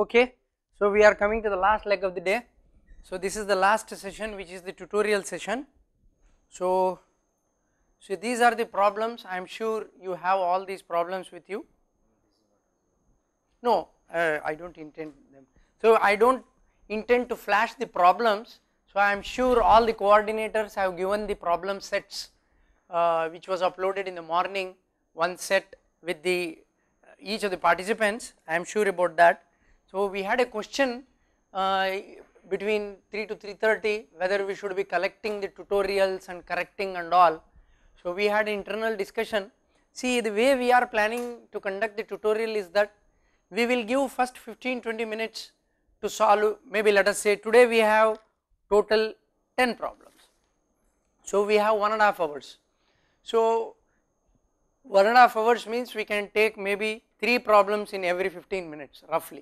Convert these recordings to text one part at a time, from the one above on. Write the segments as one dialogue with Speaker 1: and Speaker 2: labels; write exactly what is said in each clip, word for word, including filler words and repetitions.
Speaker 1: Okay, so we are coming to the last leg of the day. So this is the last session, which is the tutorial session. So, so these are the problems. I am sure you have all these problems with you. No, uh, I don't intend them. So I don't intend to flash the problems. So I am sure all the coordinators have given the problem sets, uh, which was uploaded in the morning, one set with the uh, each of the participants. I am sure about that. So we had a question uh, between three to three thirty whether we should be collecting the tutorials and correcting and all. So we had internal discussion. See, the way we are planning to conduct the tutorial is that we will give first fifteen to twenty minutes to solve, maybe let us say today we have total ten problems. So we have one and a half hours. So one and a half hours means we can take maybe three problems in every fifteen minutes roughly.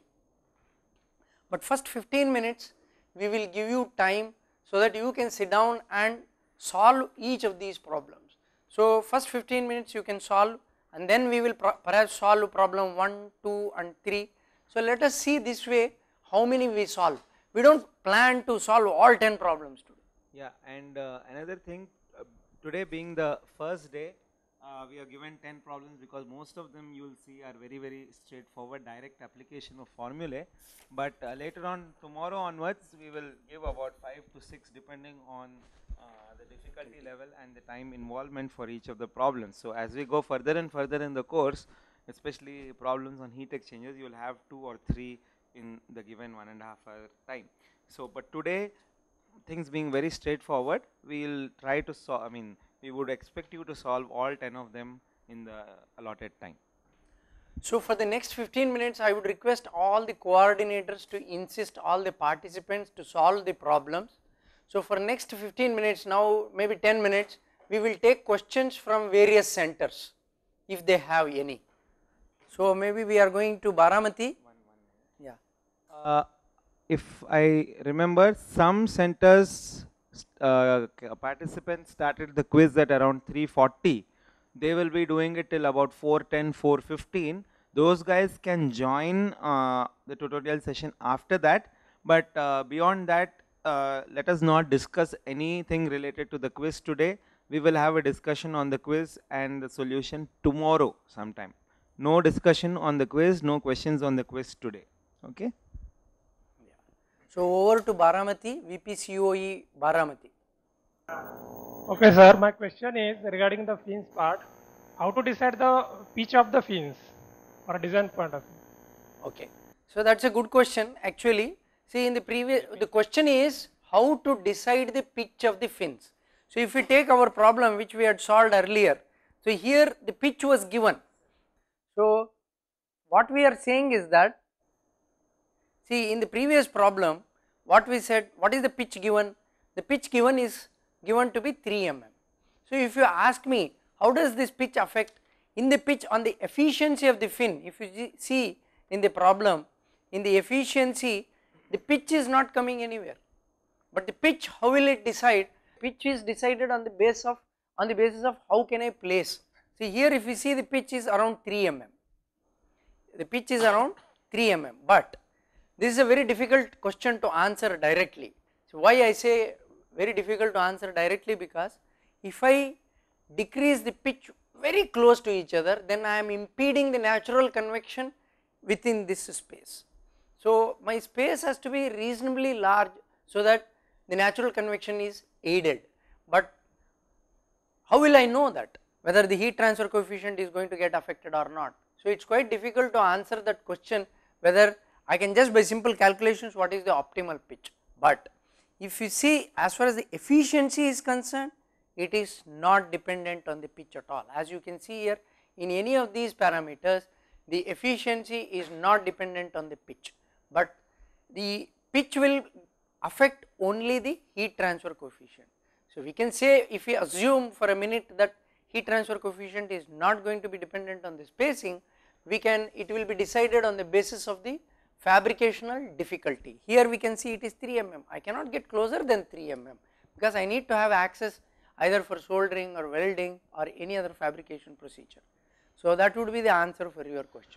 Speaker 1: But first fifteen minutes we will give you time so that you can sit down and solve each of these problems. So first fifteen minutes you can solve, and then we will perhaps solve problem one, two and three. So let us see this way how many we solve. We do not plan to solve all ten problems today.
Speaker 2: Yeah, and uh, another thing, uh, today being the first day, uh, we are given ten problems because most of them you will see are very very straightforward direct application of formulae, but uh, later on tomorrow onwards we will give about five to six depending on uh, the difficulty level and the time involvement for each of the problems. So as we go further and further in the course, especially problems on heat exchangers, you will have two or three in the given one and a half hour time. So but today, things being very straightforward, we will try to solve, I mean we would expect you to solve all ten of them in the allotted time.
Speaker 1: So for the next fifteen minutes I would request all the coordinators to insist all the participants to solve the problems. So for next fifteen minutes, now maybe ten minutes, we will take questions from various centers if they have any. So maybe we are going to Baramati. Yeah.
Speaker 2: Uh, if I remember, some centers uh, participants started the quiz at around three forty. They will be doing it till about four ten, four fifteen. Those guys can join uh, the tutorial session after that, but uh, beyond that, uh, let us not discuss anything related to the quiz today. We will have a discussion on the quiz and the solution tomorrow sometime. No discussion on the quiz, no questions on the quiz today. Okay.
Speaker 1: So over to Baramati, V P C O E Baramati.
Speaker 3: Okay sir, my question is regarding the fins part. How to decide the pitch of the fins for a design point of view?
Speaker 1: Okay, so that is a good question. Actually, see, in the previous, the question is how to decide the pitch of the fins. So if we take our problem which we had solved earlier, so here the pitch was given. So what we are saying is that, see, in the previous problem what we said, what is the pitch given? The pitch given is given to be three millimeters. So if you ask me how does this pitch affect, in the pitch on the efficiency of the fin, if you see in the problem, in the efficiency the pitch is not coming anywhere, but the pitch, how will it decide? Pitch is decided on the basis of, on the basis of how can I place. See here if you see the pitch is around three millimeters, the pitch is around three millimeters, but this is a very difficult question to answer directly. So why I say very difficult to answer directly, because if I decrease the pitch very close to each other, then I am impeding the natural convection within this space. So my space has to be reasonably large so that the natural convection is aided, but how will I know that whether the heat transfer coefficient is going to get affected or not? So it is quite difficult to answer that question, whether I can just by simple calculations what is the optimal pitch. But if you see, as far as the efficiency is concerned, it is not dependent on the pitch at all. As you can see here, in any of these parameters the efficiency is not dependent on the pitch, but the pitch will affect only the heat transfer coefficient. So we can say, if we assume for a minute that heat transfer coefficient is not going to be dependent on the spacing, we can, it will be decided on the basis of the fabricational difficulty. Here we can see it is three millimeters, I cannot get closer than three millimeters because I need to have access either for soldering or welding or any other fabrication procedure. So that would be the answer for your question.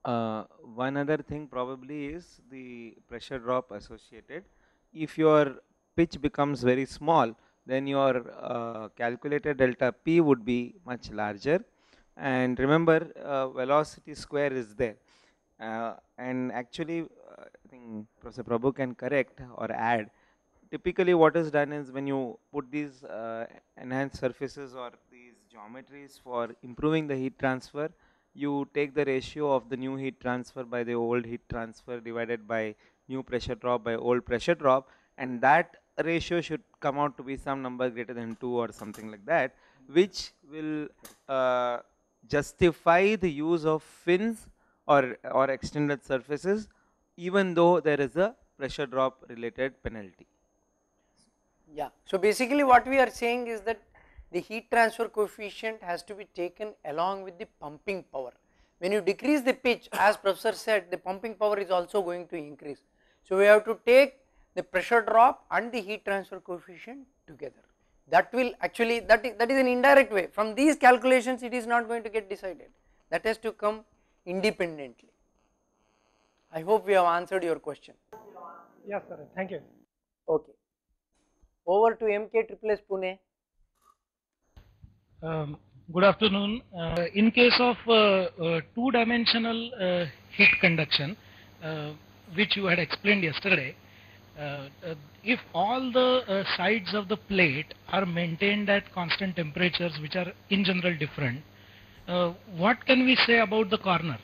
Speaker 2: Uh, one other thing probably is the pressure drop associated. If your pitch becomes very small, then your uh, calculated delta P would be much larger. And remember, uh, velocity square is there. Uh, and actually, uh, I think Professor Prabhu can correct or add. Typically, what is done is when you put these uh, enhanced surfaces or these geometries for improving the heat transfer, you take the ratio of the new heat transfer by the old heat transfer divided by new pressure drop by old pressure drop, and that ratio should come out to be some number greater than two or something like that, which will uh, justify the use of fins or, or extended surfaces even though there is a pressure drop related penalty.
Speaker 1: Yeah. So basically what we are saying is that the heat transfer coefficient has to be taken along with the pumping power. When you decrease the pitch, as professor said, the pumping power is also going to increase. So we have to take the pressure drop and the heat transfer coefficient together. That will actually, that is, that is an indirect way. From these calculations it is not going to get decided. That has to come independently. I hope we have answered your question.
Speaker 3: Yes, sir. Thank you.
Speaker 1: Okay. Over to M K Triple S Pune.
Speaker 4: Um, good afternoon. Uh, in case of uh, uh, two-dimensional uh, heat conduction, uh, which you had explained yesterday, uh, uh, if all the uh, sides of the plate are maintained at constant temperatures, which are in general different, uh, what can we say about the corners?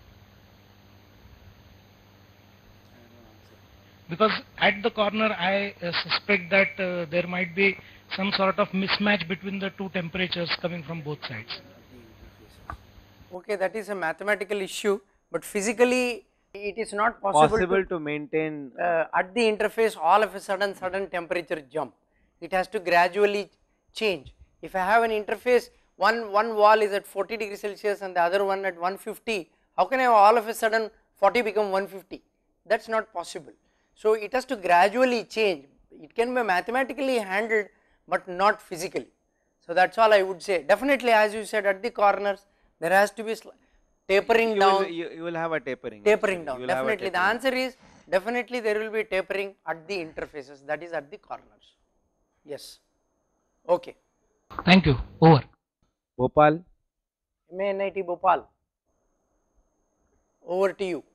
Speaker 4: Because at the corner I uh, suspect that uh, there might be some sort of mismatch between the two temperatures coming from both sides.
Speaker 1: Okay, that is a mathematical issue, but physically it is not possible,
Speaker 2: Possible
Speaker 1: to,
Speaker 2: to maintain
Speaker 1: uh, at the interface all of a sudden sudden temperature jump. It has to gradually change. If I have an interface, one, one wall is at forty degrees Celsius and the other one at one fifty, how can I have all of a sudden forty become one fifty? That is not possible. So it has to gradually change. It can be mathematically handled but not physically. So that is all I would say. Definitely, as you said, at the corners there has to be tapering
Speaker 2: you
Speaker 1: down.
Speaker 2: Will, you, you will have a tapering.
Speaker 1: Tapering
Speaker 2: actually.
Speaker 1: down.
Speaker 2: You will have a
Speaker 1: Definitely, the
Speaker 2: tapering.
Speaker 1: answer is definitely there will be tapering at the interfaces, that is at the corners. Yes. Okay.
Speaker 4: Thank you. Over.
Speaker 2: Bhopal.
Speaker 1: M A N I T Bhopal. Over to you.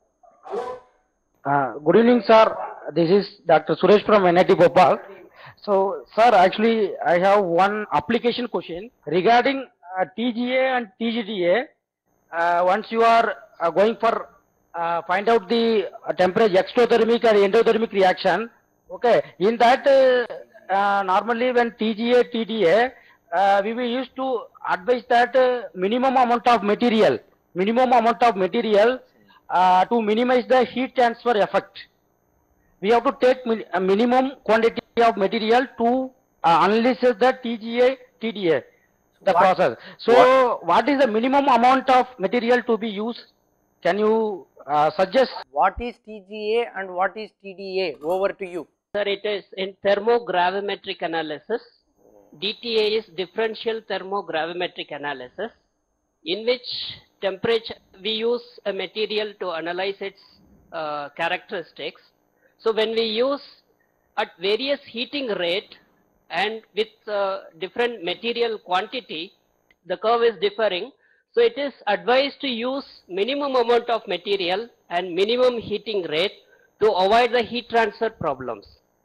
Speaker 5: Uh, good evening, sir. This is Doctor Suresh from N I T Bhopal. So, sir, actually, I have one application question regarding uh, T G A and T G T A. Uh, once you are uh, going for uh, find out the uh, temperature exothermic and endothermic reaction, okay, in that uh, uh, normally when T G A, T D A, uh, we will used to advise that uh, minimum amount of material, minimum amount of material uh, to minimize the heat transfer effect. We have to take min a minimum quantity of material to uh, analyze the T G A, T D A, the
Speaker 1: What-
Speaker 5: process. So, what is the minimum amount of material to be used? Can you uh, suggest?
Speaker 1: What is T G A and what is T D A? Over to you.
Speaker 6: Sir, it is in thermogravimetric analysis. D T A is differential thermogravimetric analysis, in which temperature we use a material to analyze its uh, characteristics. So when we use at various heating rate and with uh, different material quantity, the curve is differing. So it is advised to use minimum amount of material and minimum heating rate to avoid the heat transfer problems,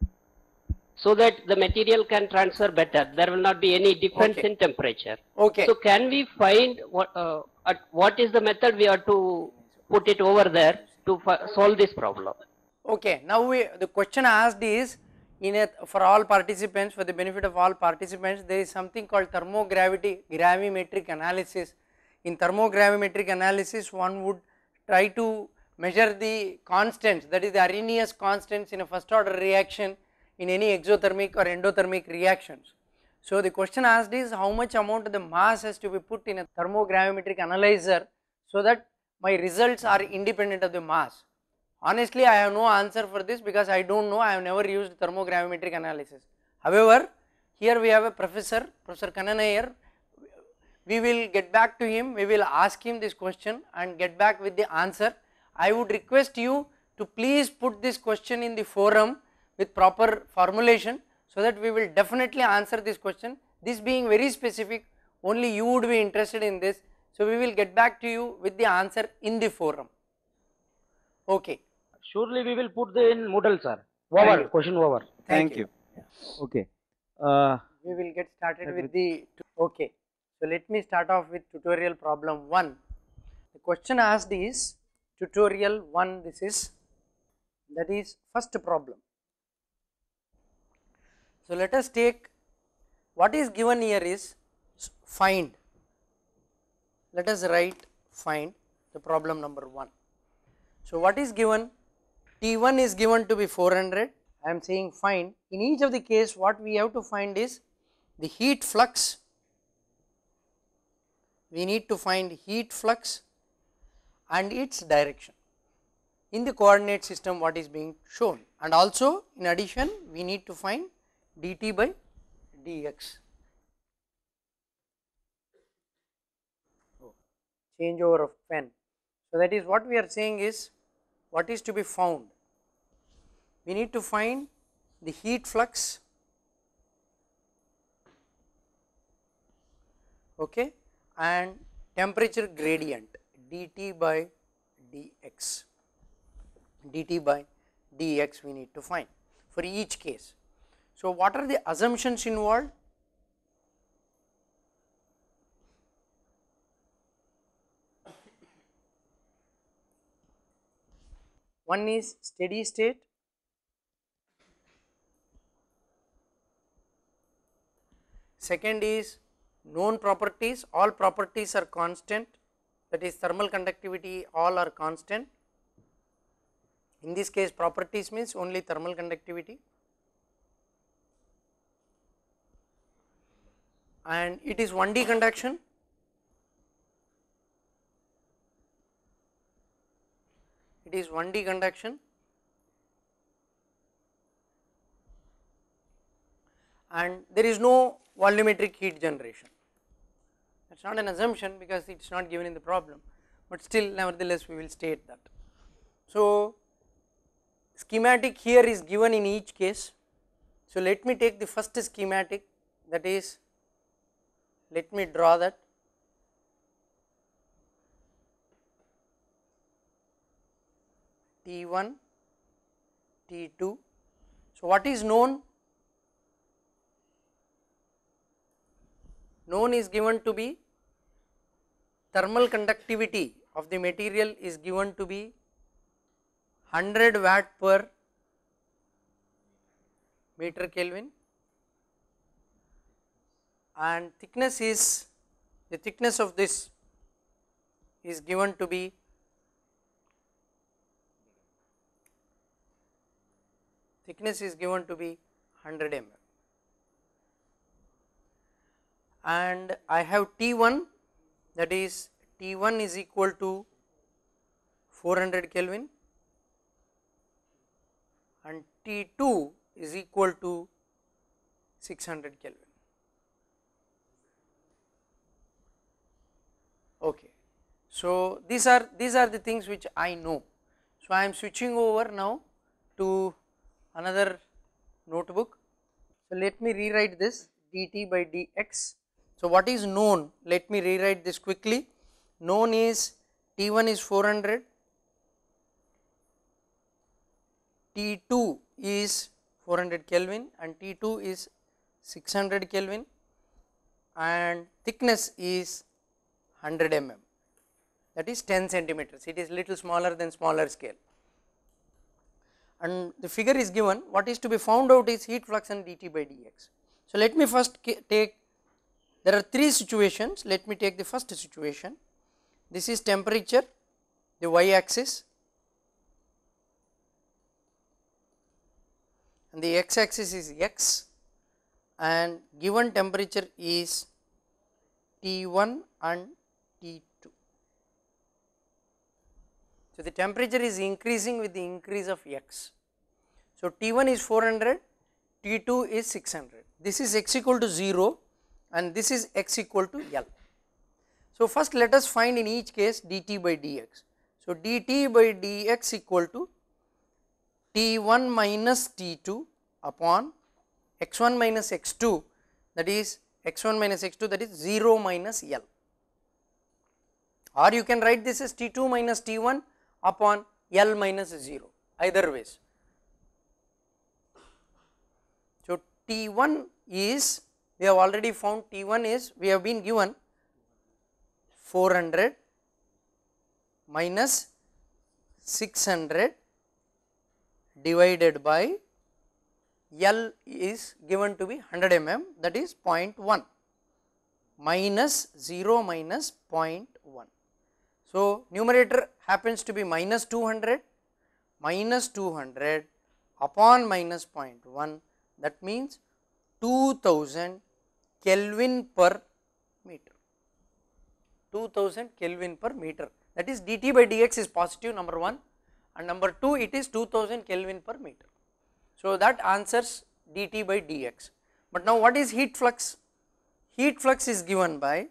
Speaker 6: so that the material can transfer better. There will not be any difference
Speaker 1: Okay.
Speaker 6: in temperature.
Speaker 1: Okay.
Speaker 6: So can we find what, uh, at what is the method we are to put it over there to solve this problem?
Speaker 1: Okay, now we, the question asked is, in a, for all participants, for the benefit of all participants, there is something called thermogravity gravimetric analysis. In thermogravimetric analysis, one would try to measure the constants, that is the Arrhenius constants in a first order reaction in any exothermic or endothermic reactions. So the question asked is, how much amount of the mass has to be put in a thermogravimetric analyzer so that my results are independent of the mass. Honestly, I have no answer for this because I do not know, I have never used thermogravimetric analysis. However, here we have a professor, Professor Kannanayar, we will get back to him, we will ask him this question and get back with the answer. I would request you to please put this question in the forum with proper formulation, so that we will definitely answer this question. This being very specific, only you would be interested in this, so we will get back to you with the answer in the forum. Okay.
Speaker 5: Surely we will put the in Moodle, sir. Over, question over.
Speaker 2: Thank you. Okay. Uh,
Speaker 1: We will get started with the, okay. So let me start off with tutorial problem one. The question asked is tutorial one, this is, that is first problem. So let us take, what is given here is find, let us write find the problem number one. So what is given, T one is given to be four hundred, I am saying find. In each of the case what we have to find is the heat flux, we need to find heat flux and its direction in the coordinate system what is being shown, and also in addition we need to find dt by dx. Change over of pen. So that is what we are saying is, what is to be found, we need to find the heat flux, okay, and temperature gradient dt by dx, dt by dx we need to find for each case. So what are the assumptions involved? One is steady state, second is known properties, all properties are constant, that is thermal conductivity all are constant. In this case properties means only thermal conductivity, and it is one D conduction, it is one D conduction, and there is no volumetric heat generation. That is not an assumption because it is not given in the problem, but still nevertheless we will state that. So schematic here is given in each case. So let me take the first schematic, that is, let me draw that. T one, T two. So what is known? Known is given to be thermal conductivity of the material is given to be one hundred watt per meter Kelvin, and thickness is, the thickness of this is given to be thickness is given to be one hundred millimeters, and I have T one, that is T one is equal to four hundred Kelvin and T two is equal to six hundred Kelvin. Okay. So these are these are the things which I know. So I am switching over now to another notebook. So let me rewrite this dt by dx. So what is known? Let me rewrite this quickly. Known is T one is four hundred, T two is four hundred Kelvin and T two is six hundred Kelvin, and thickness is one hundred millimeters, that is ten centimeters. It is little smaller than smaller scale, and the figure is given. What is to be found out is heat flux and dt by dx. So let me first take, there are three situations. Let me take the first situation. This is temperature, the y axis, and the x axis is x, and given temperature is T one and T two. So the temperature is increasing with the increase of x. So T one is four hundred, T two is six hundred. This is x equal to zero and this is x equal to L. So first let us find in each case dt by dx. So dt by dx equal to T one minus T two upon x one minus x two, that is x one minus x two, that is zero minus L, or you can write this as T two minus T one upon L minus zero, either ways. So T one is, we have already found T one is, we have been given four hundred minus six hundred divided by L is given to be one hundred millimeters, that is zero point one, minus zero minus zero point one. So numerator happens to be minus two hundred, minus two hundred upon minus zero point one, that means two thousand Kelvin per meter, two thousand Kelvin per meter, that is dt by dx is positive, number one, and number two, it is two thousand Kelvin per meter. So that answers dt by dx. But now what is heat flux? Heat flux is given by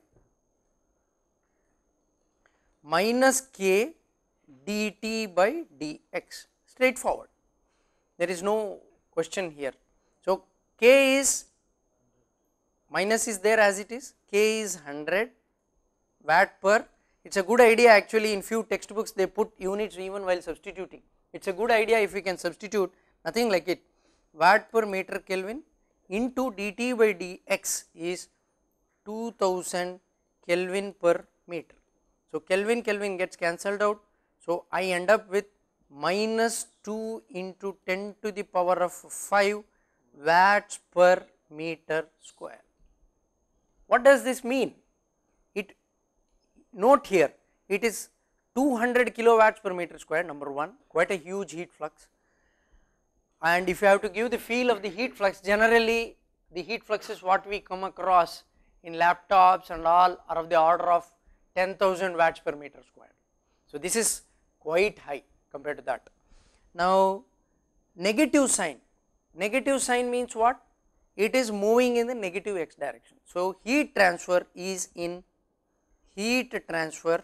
Speaker 1: minus k dt by dx, straightforward, there is no question here. So k is, minus is there as it is, k is one hundred watt per, it is a good idea actually, in few textbooks they put units even while substituting, it is a good idea if we can substitute, nothing like it, watt per meter Kelvin into dt by dx is two thousand Kelvin per meter. So Kelvin Kelvin gets cancelled out, so I end up with minus two into ten to the power of five watts per meter square. What does this mean? It, note here, it is two hundred kilowatts per meter square, number one, quite a huge heat flux, and if you have to give the feel of the heat flux, generally the heat flux is what we come across in laptops and all are of the order of ten thousand watts per meter square. So this is quite high compared to that. Now negative sign, negative sign means what? It is moving in the negative x direction. So heat transfer is in, heat transfer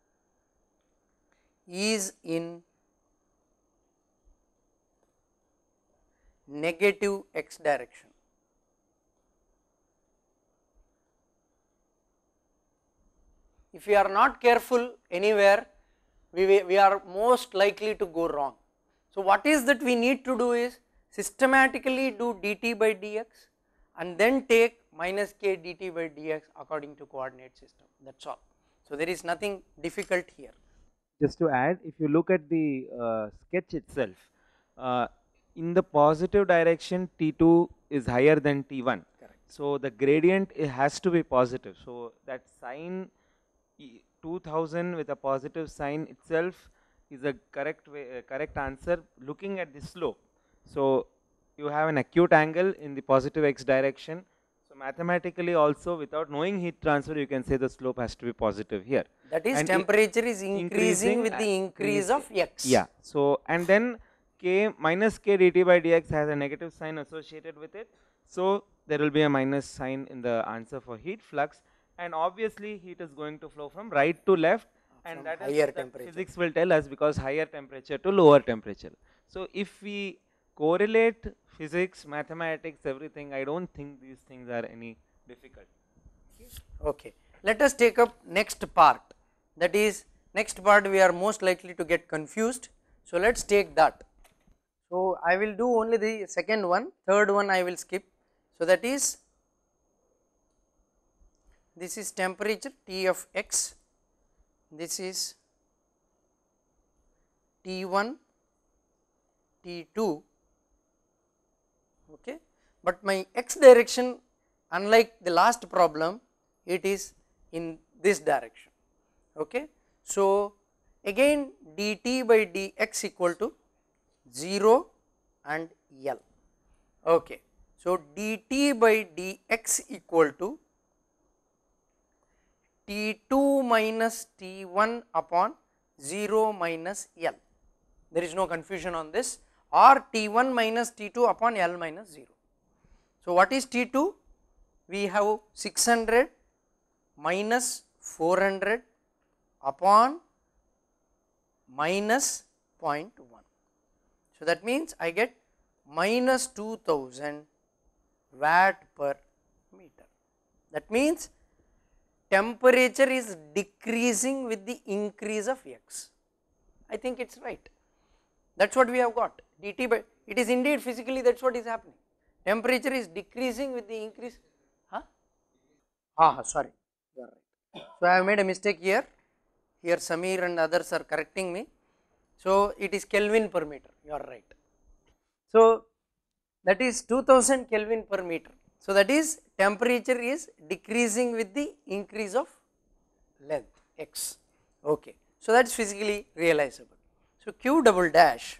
Speaker 1: is in negative x direction. If we are not careful anywhere, we, we are most likely to go wrong. So what is that we need to do is systematically do dt by dx and then take minus k dt by dx according to coordinate system, that is all. So there is nothing difficult here.
Speaker 2: Just to add, if you look at the uh, sketch itself, uh, in the positive direction T two is higher than T one.
Speaker 1: Correct.
Speaker 2: So the gradient, it has to be positive. So that sign two thousand with a positive sign itself is a correct way, uh, correct answer looking at the slope. So you have an acute angle in the positive x direction. So mathematically also, without knowing heat transfer, you can say the slope has to be positive here.
Speaker 1: That is,
Speaker 2: and
Speaker 1: temperature is increasing, increasing with the increase of x.
Speaker 2: Yeah. So and then k minus k dt by dx has a negative sign associated with it. So there will be a minus sign in the answer for heat flux, and obviously heat is going to flow from right to left, and
Speaker 1: from
Speaker 2: that is
Speaker 1: higher
Speaker 2: that
Speaker 1: temperature.
Speaker 2: physics will tell us, because higher temperature to lower temperature. So if we correlate physics, mathematics, everything, I don't think these things are any difficult.
Speaker 1: Okay. Let us take up next part, that is next part we are most likely to get confused. So let us take that. So I will do only the second one, third one I will skip. So that is, this is temperature T of x, this is T one, T two, okay, but my x direction, unlike the last problem, it is in this direction, okay. So again dt by dx equal to zero and L, okay. So dt by dx equal to T two minus T one upon zero minus L, there is no confusion on this, or T one minus T two upon L minus zero. So what is T two? We have six hundred minus four hundred upon minus zero point one. So, that means I get minus two thousand watt per meter. That means temperature is decreasing with the increase of x. I think it is right. That is what we have got dt by, it is indeed physically that is what is happening. Temperature is decreasing with the increase, huh? Ah, sorry, you are right. So, I have made a mistake here, here Samir and others are correcting me. So, it is Kelvin per meter, you are right. So, that is two thousand Kelvin per meter. So, that is temperature is decreasing with the increase of length x, okay. So, that is physically realizable. So, Q double dash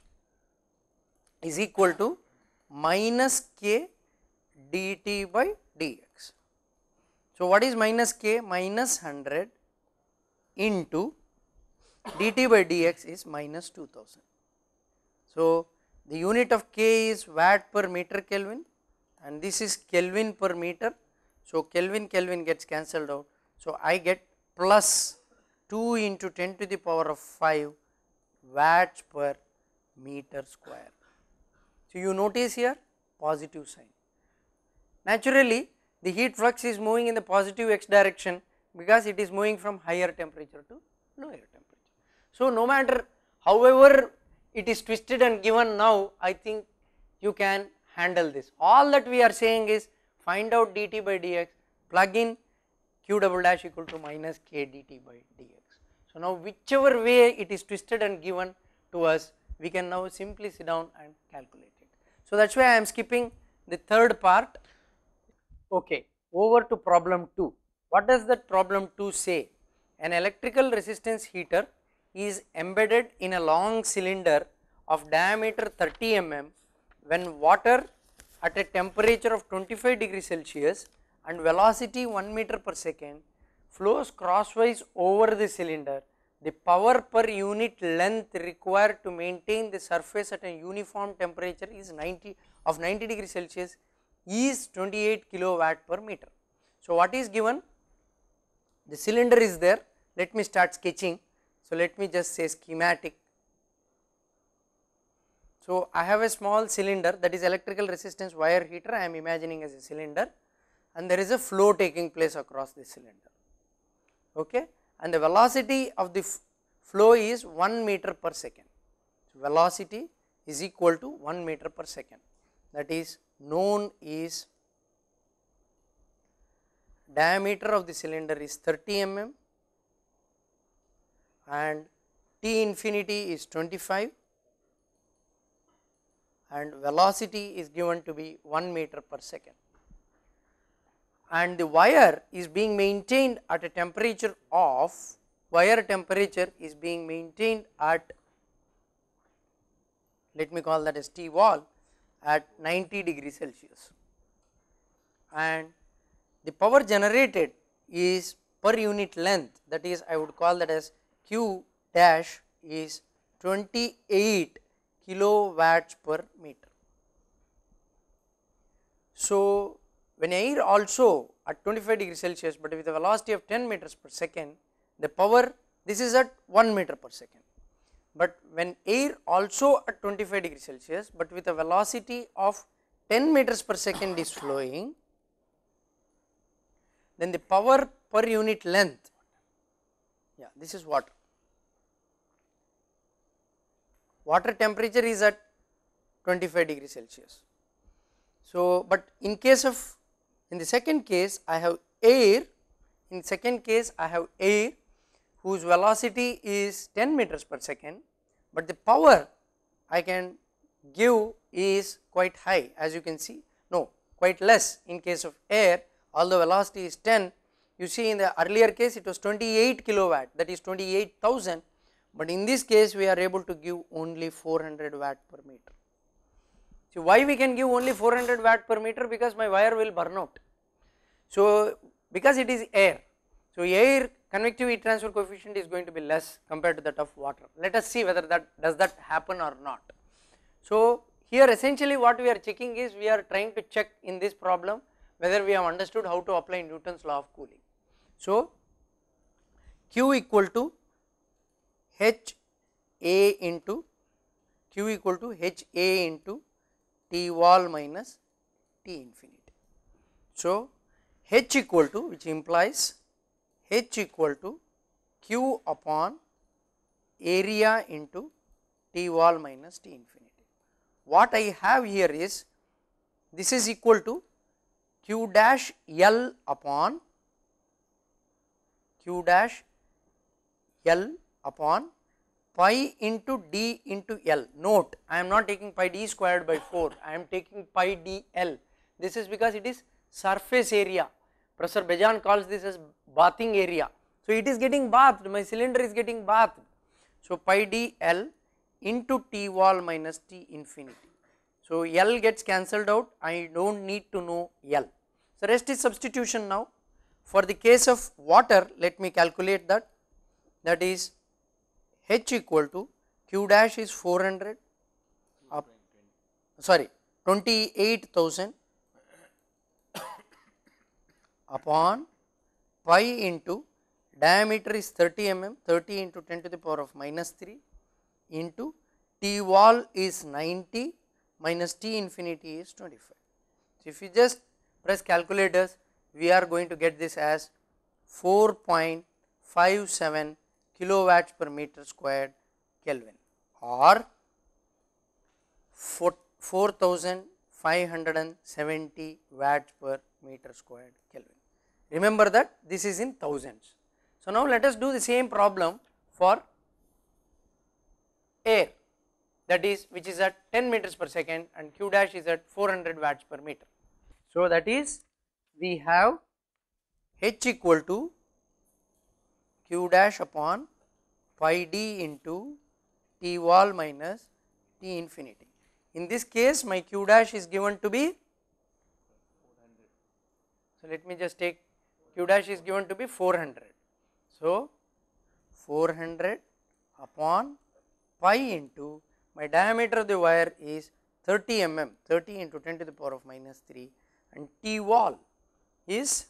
Speaker 1: is equal to minus K dt by dx. So, what is minus K? Minus one hundred into dt by dx is minus two thousand. So, the unit of K is watt per meter Kelvin and this is Kelvin per meter. So, Kelvin Kelvin gets cancelled out. So, I get plus two into ten to the power of five watts per meter square. So, you notice here positive sign. Naturally, the heat flux is moving in the positive x direction because it is moving from higher temperature to lower temperature. So, no matter however it is twisted and given now, I think you can handle this. All that we are saying is find out dt by dx, plug in q double dash equal to minus k dt by dx. So, now whichever way it is twisted and given to us, we can now simply sit down and calculate it. So, that is why I am skipping the third part. Okay, over to problem two. What does that problem two say? An electrical resistance heater is embedded in a long cylinder of diameter thirty millimeters when water at a temperature of twenty-five degrees Celsius and velocity one meter per second flows crosswise over the cylinder. The power per unit length required to maintain the surface at a uniform temperature is ninety of ninety degrees Celsius is twenty-eight kilowatt per meter. So, what is given? The cylinder is there. Let me start sketching. So, let me just say schematic. So, I have a small cylinder, that is electrical resistance wire heater, I am imagining as a cylinder, and there is a flow taking place across the cylinder, okay, and the velocity of the flow is one meter per second. So, velocity is equal to one meter per second, that is known is diameter of the cylinder is thirty millimeters and T infinity is twenty-five and velocity is given to be one meter per second, and the wire is being maintained at a temperature of wire temperature is being maintained at, let me call that as T wall, at ninety degrees Celsius, and the power generated is per unit length, that is I would call that as Q dash is twenty-eight kilowatts per meter. So, when air also at twenty-five degrees Celsius, but with a velocity of ten meters per second, the power, this is at one meter per second, but when air also at twenty-five degrees Celsius, but with a velocity of ten meters per second is flowing, then the power per unit length, yeah, this is water. Water temperature is at twenty-five degrees Celsius. So, but in case of, in the second case I have air, in second case I have air whose velocity is ten meters per second, but the power I can give is quite high, as you can see, no, quite less in case of air, although velocity is ten. You see in the earlier case it was twenty-eight kilowatt, that is twenty-eight thousand, but in this case we are able to give only four hundred watt per meter. So, why we can give only four hundred watt per meter? Because my wire will burn out. So, because it is air, so air convective heat transfer coefficient is going to be less compared to that of water. Let us see whether that does that happen or not. So, here essentially what we are checking is we are trying to check in this problem whether we have understood how to apply Newton's law of cooling. So, Q equal to H A into Q equal to H A into T wall minus T infinity. So, H equal to, which implies H equal to Q upon area into T wall minus T infinity. What I have here is, this is equal to Q dash L upon Q dash L upon pi into D into L. Note, I am not taking pi D squared by four, I am taking pi D L. This is because it is surface area. Professor Bejan calls this as bathing area. So, it is getting bathed, my cylinder is getting bathed. So, pi D L into T wall minus T infinity. So, L gets cancelled out, I do not need to know L. So, rest is substitution now. For the case of water, let me calculate that, that is H equal to Q dash is four hundred up, sorry twenty-eight thousand upon pi into diameter is thirty millimeters, thirty into ten to the power of minus three into T wall is ninety minus T infinity is twenty-five. So, if you just press calculators, we are going to get this as four point five seven kilowatts per meter squared Kelvin, or four thousand five hundred seventy watts per meter squared Kelvin. Remember that this is in thousands. So, now let us do the same problem for air, that is which is at ten meters per second and Q dash is at four hundred watts per meter. So, that is we have H equal to Q dash upon pi D into T wall minus T infinity. In this case, my Q dash is given to be, so let me just take Q dash is given to be four hundred. So, four hundred upon pi into my diameter of the wire is thirty millimeters, thirty into ten to the power of minus three, and T wall is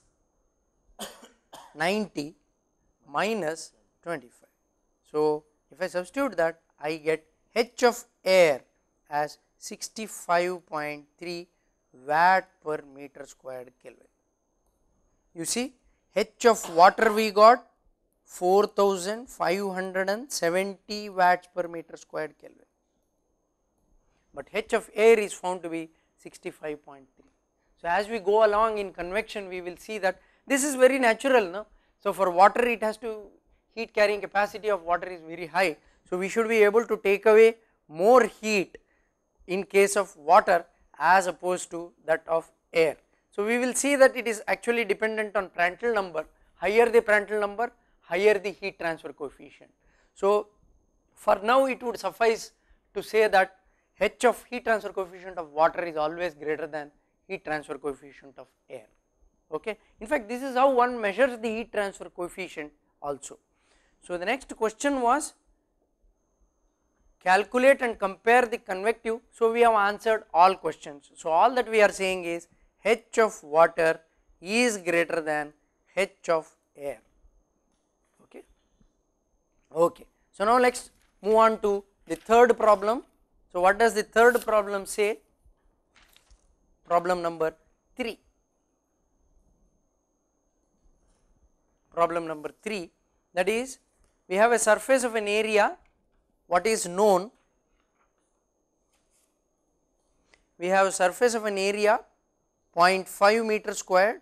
Speaker 1: ninety minus twenty-five. So, if I substitute that, I get H of air as sixty-five point three watt per meter squared Kelvin. You see, H of water we got four thousand five hundred seventy watts per meter squared Kelvin, but H of air is found to be sixty-five point three. So, as we go along in convection, we will see that this is very natural, no? So, for water it has to, heat carrying capacity of water is very high. So, we should be able to take away more heat in case of water as opposed to that of air. So, we will see that it is actually dependent on Prandtl number, higher the Prandtl number, higher the heat transfer coefficient. So, for now it would suffice to say that H of heat transfer coefficient of water is always greater than heat transfer coefficient of air. Okay. In fact, this is how one measures the heat transfer coefficient also. So, the next question was calculate and compare the convective. So, we have answered all questions. So, all that we are saying is H of water is greater than H of air. Okay. Okay. So, now let us move on to the third problem. So, what does the third problem say? Problem number three. Problem number three, that is we have a surface of an area, what is known, we have a surface of an area zero point five meter squared,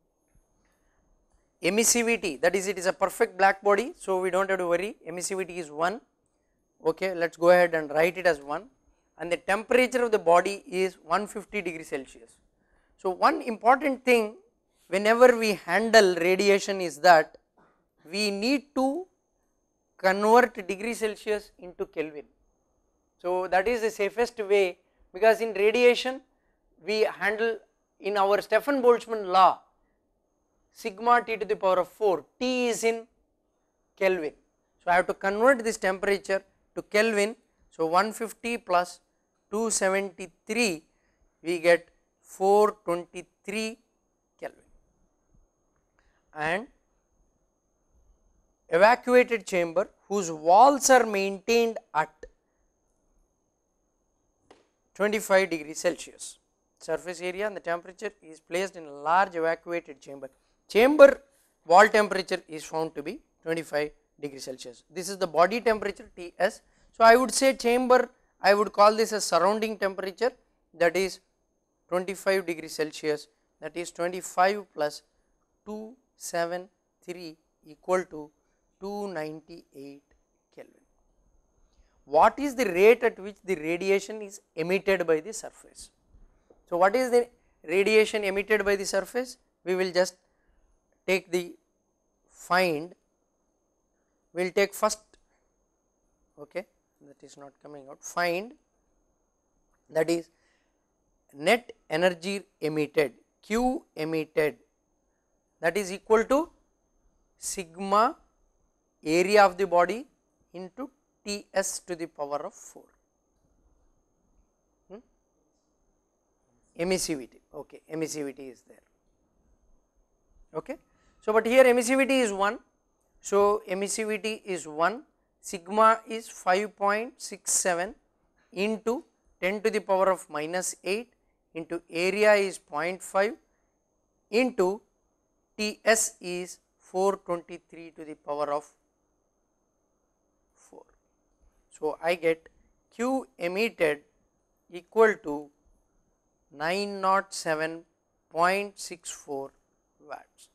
Speaker 1: emissivity, that is it is a perfect black body. So, we do not have to worry, emissivity is one, okay, let us go ahead and write it as one, and the temperature of the body is one hundred fifty degrees Celsius. So, one important thing whenever we handle radiation is that we need to convert degree Celsius into Kelvin. So, that is the safest way, because in radiation we handle in our Stefan Boltzmann law sigma T to the power of four, T is in Kelvin. So, I have to convert this temperature to Kelvin. So, one hundred fifty plus two hundred seventy-three, we get four hundred twenty-three Kelvin, and evacuated chamber whose walls are maintained at twenty-five degrees Celsius. Surface area and the temperature is placed in a large evacuated chamber. Chamber wall temperature is found to be twenty-five degrees Celsius. This is the body temperature T S. So, I would say chamber, I would call this as surrounding temperature, that is twenty-five degrees Celsius, that is twenty-five plus two seventy-three equal to two ninety-eight Kelvin. What is the rate at which the radiation is emitted by the surface? So, what is the radiation emitted by the surface? We will just take the find, we will take first, okay, that is not coming out, find, that is net energy emitted, Q emitted, that is equal to sigma area of the body into T S to the power of four. Hmm? Emissivity, okay, emissivity is there, okay. So, but here emissivity is one, so emissivity is one, sigma is five point six seven into ten to the power of minus eight into area is zero point five into T S is four twenty-three to the power of four. So, I get Q emitted equal to nine oh seven point six four watts.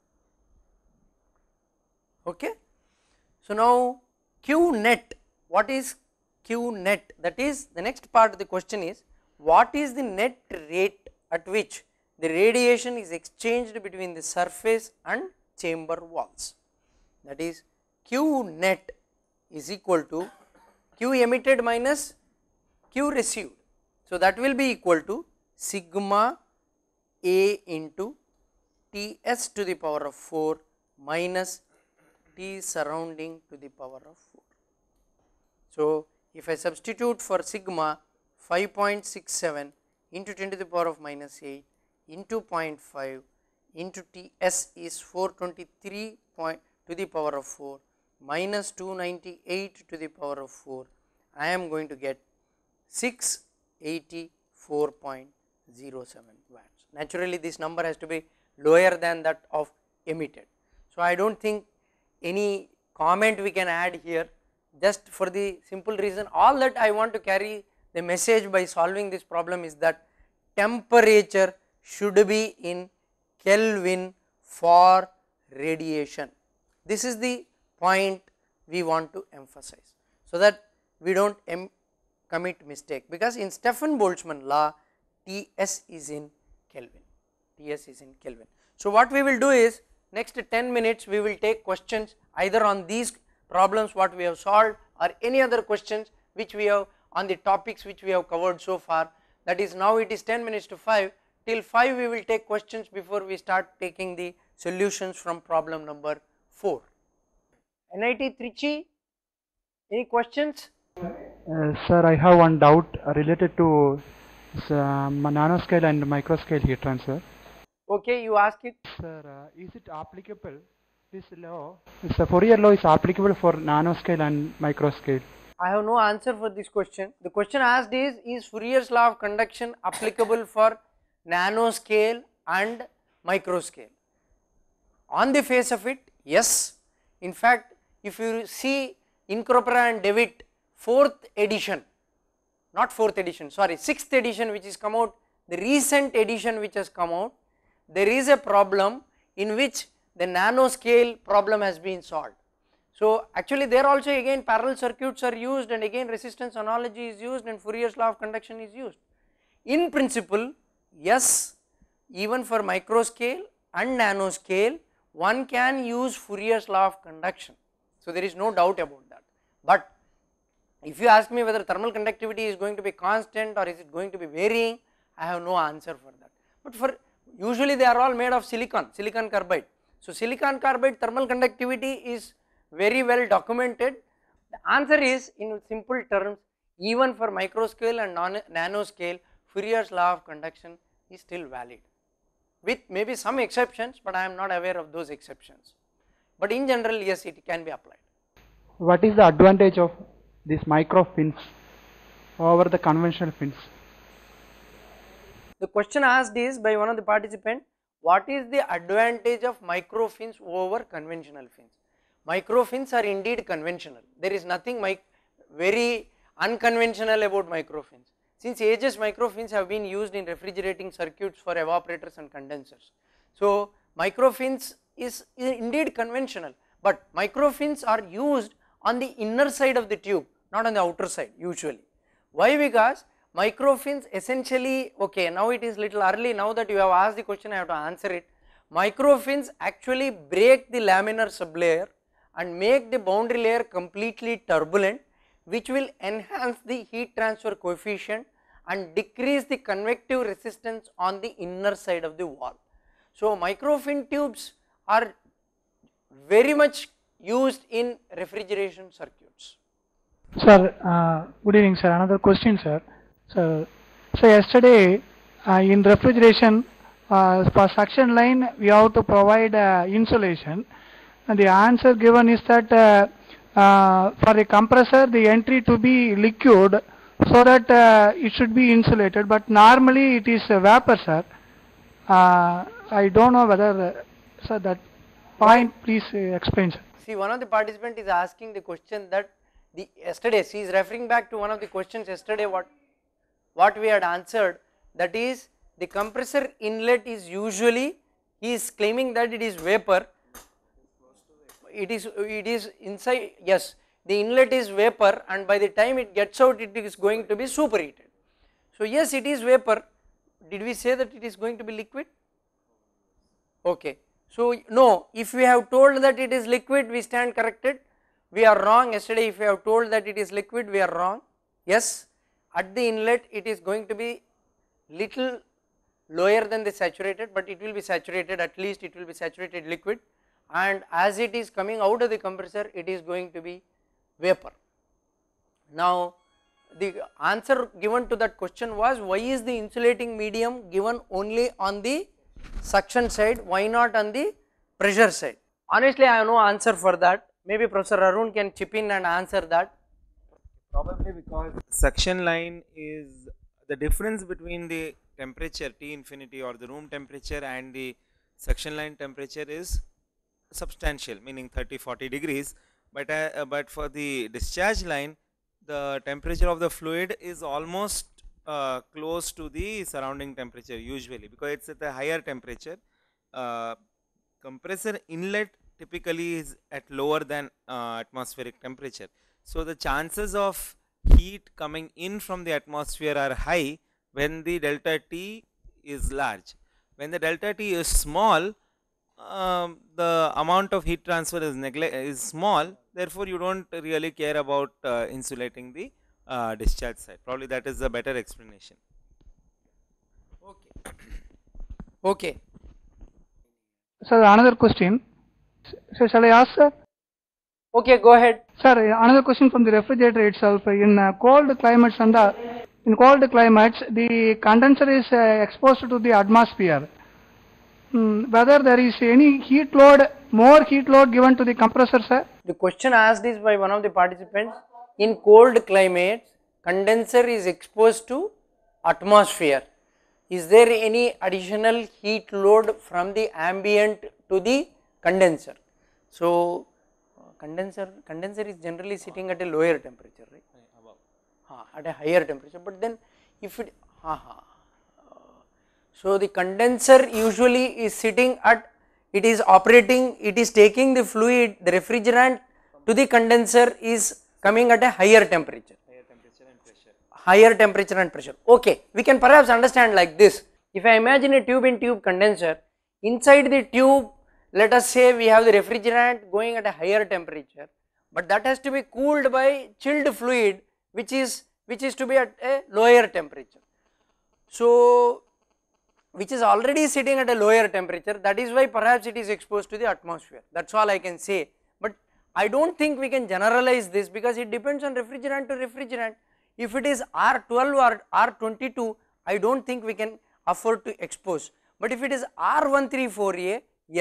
Speaker 1: Okay. So, now Q net, what is Q net? That is the next part of the question is, what is the net rate at which the radiation is exchanged between the surface and chamber walls? That is Q net is equal to Q emitted minus Q received. So, that will be equal to sigma A into T S to the power of four minus T surrounding to the power of four. So, if I substitute for sigma five point six seven into ten to the power of minus eight into zero point five into T S is four twenty-three point to the power of four minus two ninety-eight to the power of four, I am going to get six eighty-four point zero seven watts. Naturally, this number has to be lower than that of emitted. So, I do not think any comment we can add here, just for the simple reason, all that I want to carry the message by solving this problem is that temperature should be in Kelvin for radiation. This is the point we want to emphasize, so that we do not commit mistake, because in Stefan Boltzmann law T S is in Kelvin, T S is in Kelvin. So, what we will do is next ten minutes we will take questions either on these problems what we have solved or any other questions which we have on the topics which we have covered so far. That is, now it is ten minutes to five, till five we will take questions before we start taking the solutions from problem number four. N I T Trichy, any questions?
Speaker 7: Uh, sir, I have one doubt related to uh, nanoscale and microscale heat transfer.
Speaker 1: Okay, you ask it.
Speaker 7: Sir, uh, is it applicable, this law, the Fourier law is applicable for nanoscale and microscale?
Speaker 1: I have no answer for this question. The question asked is, is Fourier's law of conduction applicable for nanoscale and microscale? On the face of it, yes. In fact, if you see Incropera and Dewitt fourth edition, not fourth edition, sorry, sixth edition which is come out, the recent edition which has come out, there is a problem in which the nanoscale problem has been solved. So, actually there also again parallel circuits are used, and again resistance analogy is used, and Fourier's law of conduction is used. In principle, yes, even for microscale and nanoscale one can use Fourier's law of conduction. So, there is no doubt about that. But if you ask me whether thermal conductivity is going to be constant or is it going to be varying, I have no answer for that. But for usually they are all made of silicon, silicon carbide. So, silicon carbide thermal conductivity is very well documented. The answer is, in simple terms, even for microscale and non nanoscale, Fourier's law of conduction is still valid, with maybe some exceptions, but I am not aware of those exceptions. but in general yes, it can be applied.
Speaker 7: What is the advantage of these micro fins over the conventional fins?
Speaker 1: The question asked is by one of the participants, what is the advantage of micro fins over conventional fins? Micro fins are indeed conventional, there is nothing very unconventional about micro fins. Since ages, micro fins have been used in refrigerating circuits for evaporators and condensers. So micro fins is indeed conventional, but micro fins are used on the inner side of the tube, not on the outer side usually. Why? Because micro fins essentially, okay, now it is little early, now that you have asked the question I have to answer it. Micro fins actually break the laminar sublayer and make the boundary layer completely turbulent, which will enhance the heat transfer coefficient and decrease the convective resistance on the inner side of the wall. So microfin tubes are very much used in refrigeration circuits.
Speaker 4: Sir, uh, good evening sir, another question sir. So, so yesterday uh, in refrigeration uh, for suction line we have to provide uh, insulation, and the answer given is that uh, uh, for the compressor the entry to be liquid so that uh, it should be insulated, but normally it is uh, vapor sir. Uh, I don't know whether uh, sir that point please uh, explain sir.
Speaker 1: See, one of the participants is asking the question that the yesterday, she is referring back to one of the questions yesterday what, what we had answered, that is the compressor inlet is usually, he is claiming that it is vapor, it is, it is inside, yes, the inlet is vapor and by the time it gets out it is going to be superheated. So yes, it is vapor, did we say that it is going to be liquid? Okay. So no, if we have told that it is liquid we stand corrected, we are wrong. Yesterday if we have told that it is liquid we are wrong. Yes, at the inlet it is going to be little lower than the saturated, but it will be saturated, at least it will be saturated liquid, and as it is coming out of the compressor it is going to be vapor. Now the answer given to that question was, why is the insulating medium given only on the suction side, why not on the pressure side? Honestly I have no answer for that, maybe Professor Arun can chip in and answer that.
Speaker 2: Probably because suction line is the difference between the temperature T infinity or the room temperature and the suction line temperature is substantial, meaning thirty to forty degrees, but uh, but for the discharge line the temperature of the fluid is almost uh, close to the surrounding temperature usually, because it's at a higher temperature. Uh, compressor inlet typically is at lower than uh, atmospheric temperature, so the chances of heat coming in from the atmosphere are high when the delta T is large. When the delta T is small, um, the amount of heat transfer is neglect is small, therefore you don't really care about uh, insulating the uh, discharge side. Probably that is the better explanation.
Speaker 1: Okay. Okay.
Speaker 4: Sir, another question. So shall I ask sir?
Speaker 1: Okay, go ahead.
Speaker 4: Sir, another question from the refrigerator itself. In uh, cold climates and the, in cold climates, the condenser is uh, exposed to the atmosphere. Hmm, whether there is any heat load, more heat load given to the compressor, sir?
Speaker 1: The question asked is by one of the participants, in cold climates, condenser is exposed to atmosphere. Is there any additional heat load from the ambient to the condenser? So condenser condenser is generally sitting at a lower temperature, right? Above. Ha, at a higher temperature, but then if it ha, ha, uh, so the condenser usually is sitting at, it is operating, it is taking the fluid, the refrigerant to the condenser is coming at a higher temperature.
Speaker 2: Higher temperature and pressure.
Speaker 1: Higher temperature and pressure. Okay, we can perhaps understand like this. If I imagine a tube in tube condenser, inside the tube, let us say we have the refrigerant going at a higher temperature, but that has to be cooled by chilled fluid which is which is to be at a lower temperature. So which is already sitting at a lower temperature, that is why perhaps it is exposed to the atmosphere. That is all I can say, but I do not think we can generalize this because it depends on refrigerant to refrigerant. If it is R twelve or R twenty-two, I do not think we can afford to expose, but if it is R one thirty-four A, yes,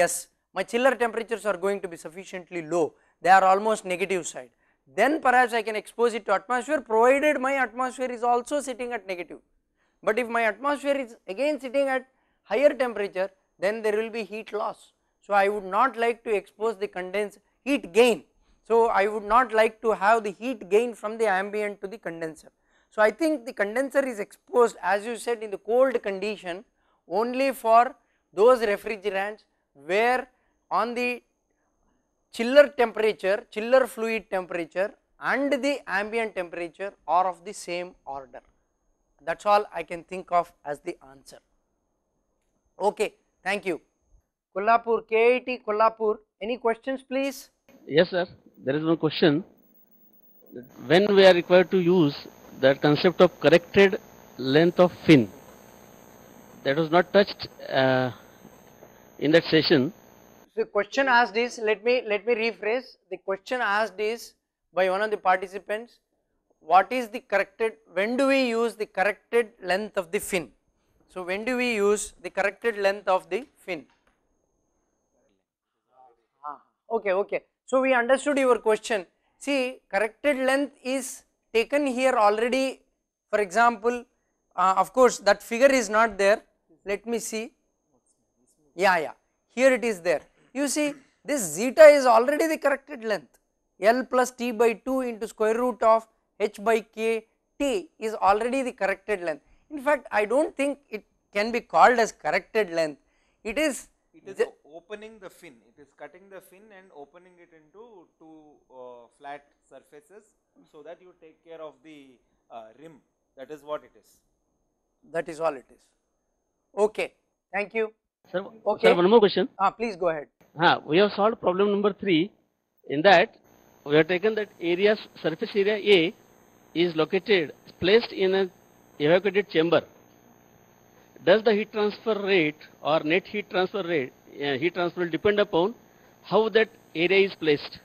Speaker 1: my chiller temperatures are going to be sufficiently low, they are almost negative side, then perhaps I can expose it to atmosphere provided my atmosphere is also sitting at negative. But if my atmosphere is again sitting at higher temperature, then there will be heat loss. So I would not like to expose the condensed heat gain. So I would not like to have the heat gain from the ambient to the condenser. So I think the condenser is exposed, as you said, in the cold condition only for those refrigerants where on the chiller temperature, chiller fluid temperature and the ambient temperature are of the same order. That is all I can think of as the answer. Okay, thank you. Kolhapur, K I T Kolhapur, any questions please?
Speaker 8: Yes, sir. There is one question. When we are required to use the concept of corrected length of fin, that was not touched uh, in that session.
Speaker 1: So, question asked is, let me let me rephrase. The question asked is by one of the participants, what is the corrected, when do we use the corrected length of the fin? So, when do we use the corrected length of the fin? Okay, okay. So, we understood your question. See, corrected length is taken here already. For example, uh, of course, that figure is not there. Let me see. Yeah, yeah. Here it is there. You see, this zeta is already the corrected length. L plus T by two into square root of H by K T is already the corrected length. In fact, I do not think it can be called as corrected length. It is.
Speaker 2: It is opening the fin. It is cutting the fin and opening it into two uh, flat surfaces so that you take care of the uh, rim. That is what it is.
Speaker 1: That is all it is. Okay. Thank you.
Speaker 8: Sir,
Speaker 1: okay.
Speaker 8: Sir, one more question.
Speaker 1: Ah, please go ahead.
Speaker 8: Ah, we have solved problem number three. In that, we have taken that area, surface area A is located, placed in an evacuated chamber. Does the heat transfer rate or net heat transfer rate, uh, heat transfer will depend upon how that area is placed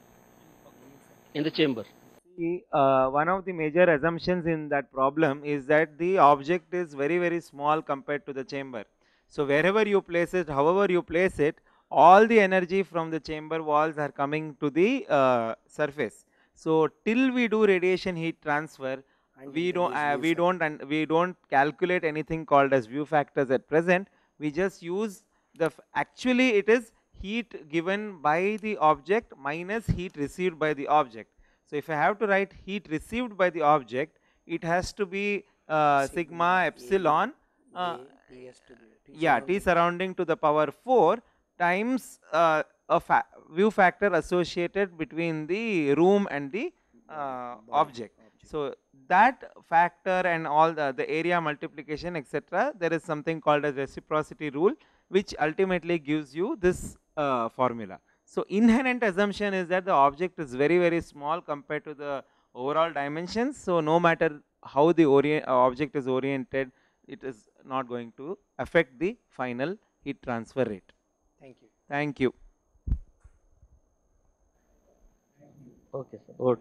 Speaker 8: in the chamber?
Speaker 2: See, uh, one of the major assumptions in that problem is that the object is very very small compared to the chamber. So wherever you place it, however you place it, all the energy from the chamber walls are coming to the uh, surface. So till we do radiation heat transfer, we don't uh, we don't and we don't calculate anything called as view factors at present. We just use the f actually it is heat given by the object minus heat received by the object. So if I have to write heat received by the object, it has to be uh, sigma, sigma epsilon uh, yeah T surrounding to the power four times uh, a fa view factor associated between the room and the uh, object. So that factor and all the, the area multiplication etc., there is something called as reciprocity rule which ultimately gives you this uh, formula. So inherent assumption is that the object is very very small compared to the overall dimensions. So no matter how the orient, uh, object is oriented, it is not going to affect the final heat transfer rate.
Speaker 1: Thank you.
Speaker 2: Thank you.
Speaker 8: Okay, sir. Good.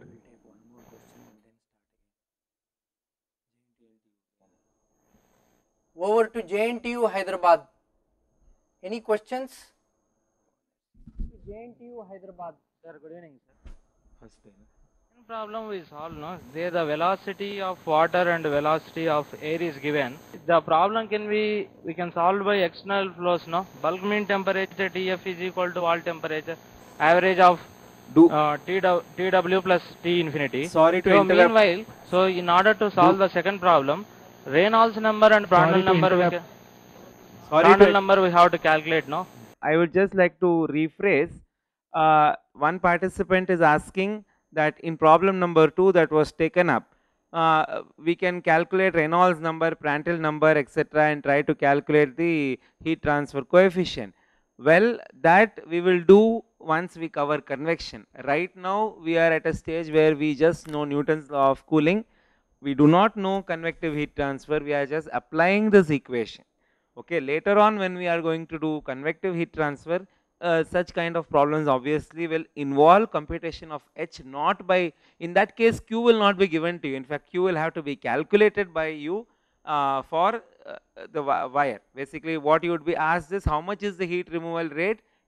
Speaker 1: Over to J N T U Hyderabad. Any questions? J N T U Hyderabad.
Speaker 9: Sir, good evening, sir.
Speaker 2: First day.
Speaker 9: Problem we solve, no? There the velocity of water and velocity of air is given. The problem can be, we can solve by external flows, no? Bulk mean temperature T F is equal to wall temperature, average of
Speaker 2: Do
Speaker 9: uh, T W plus T infinity.
Speaker 2: Sorry to
Speaker 9: so
Speaker 2: interrupt.
Speaker 9: Meanwhile, so in order to solve
Speaker 2: Do
Speaker 9: the second problem, Reynolds number and Prandtl number, we can,
Speaker 2: Sorry
Speaker 9: Prandtl
Speaker 2: to
Speaker 9: number we have to calculate, no?
Speaker 2: I would just like to rephrase. Uh, one participant is asking that in problem number two that was taken up, uh, we can calculate Reynolds number, Prandtl number, et cetera, and try to calculate the heat transfer coefficient. Well, that we will do once we cover convection. Right now, we are at a stage where we just know Newton's law of cooling. We do not know convective heat transfer. We are just applying this equation. Okay, later on when we are going to do convective heat transfer, uh, such kind of problems obviously will involve computation of H not by, in that case Q will not be given to you. In fact, Q will have to be calculated by you uh, for uh, the wire. Basically what you would be asked is how much is the heat removal rate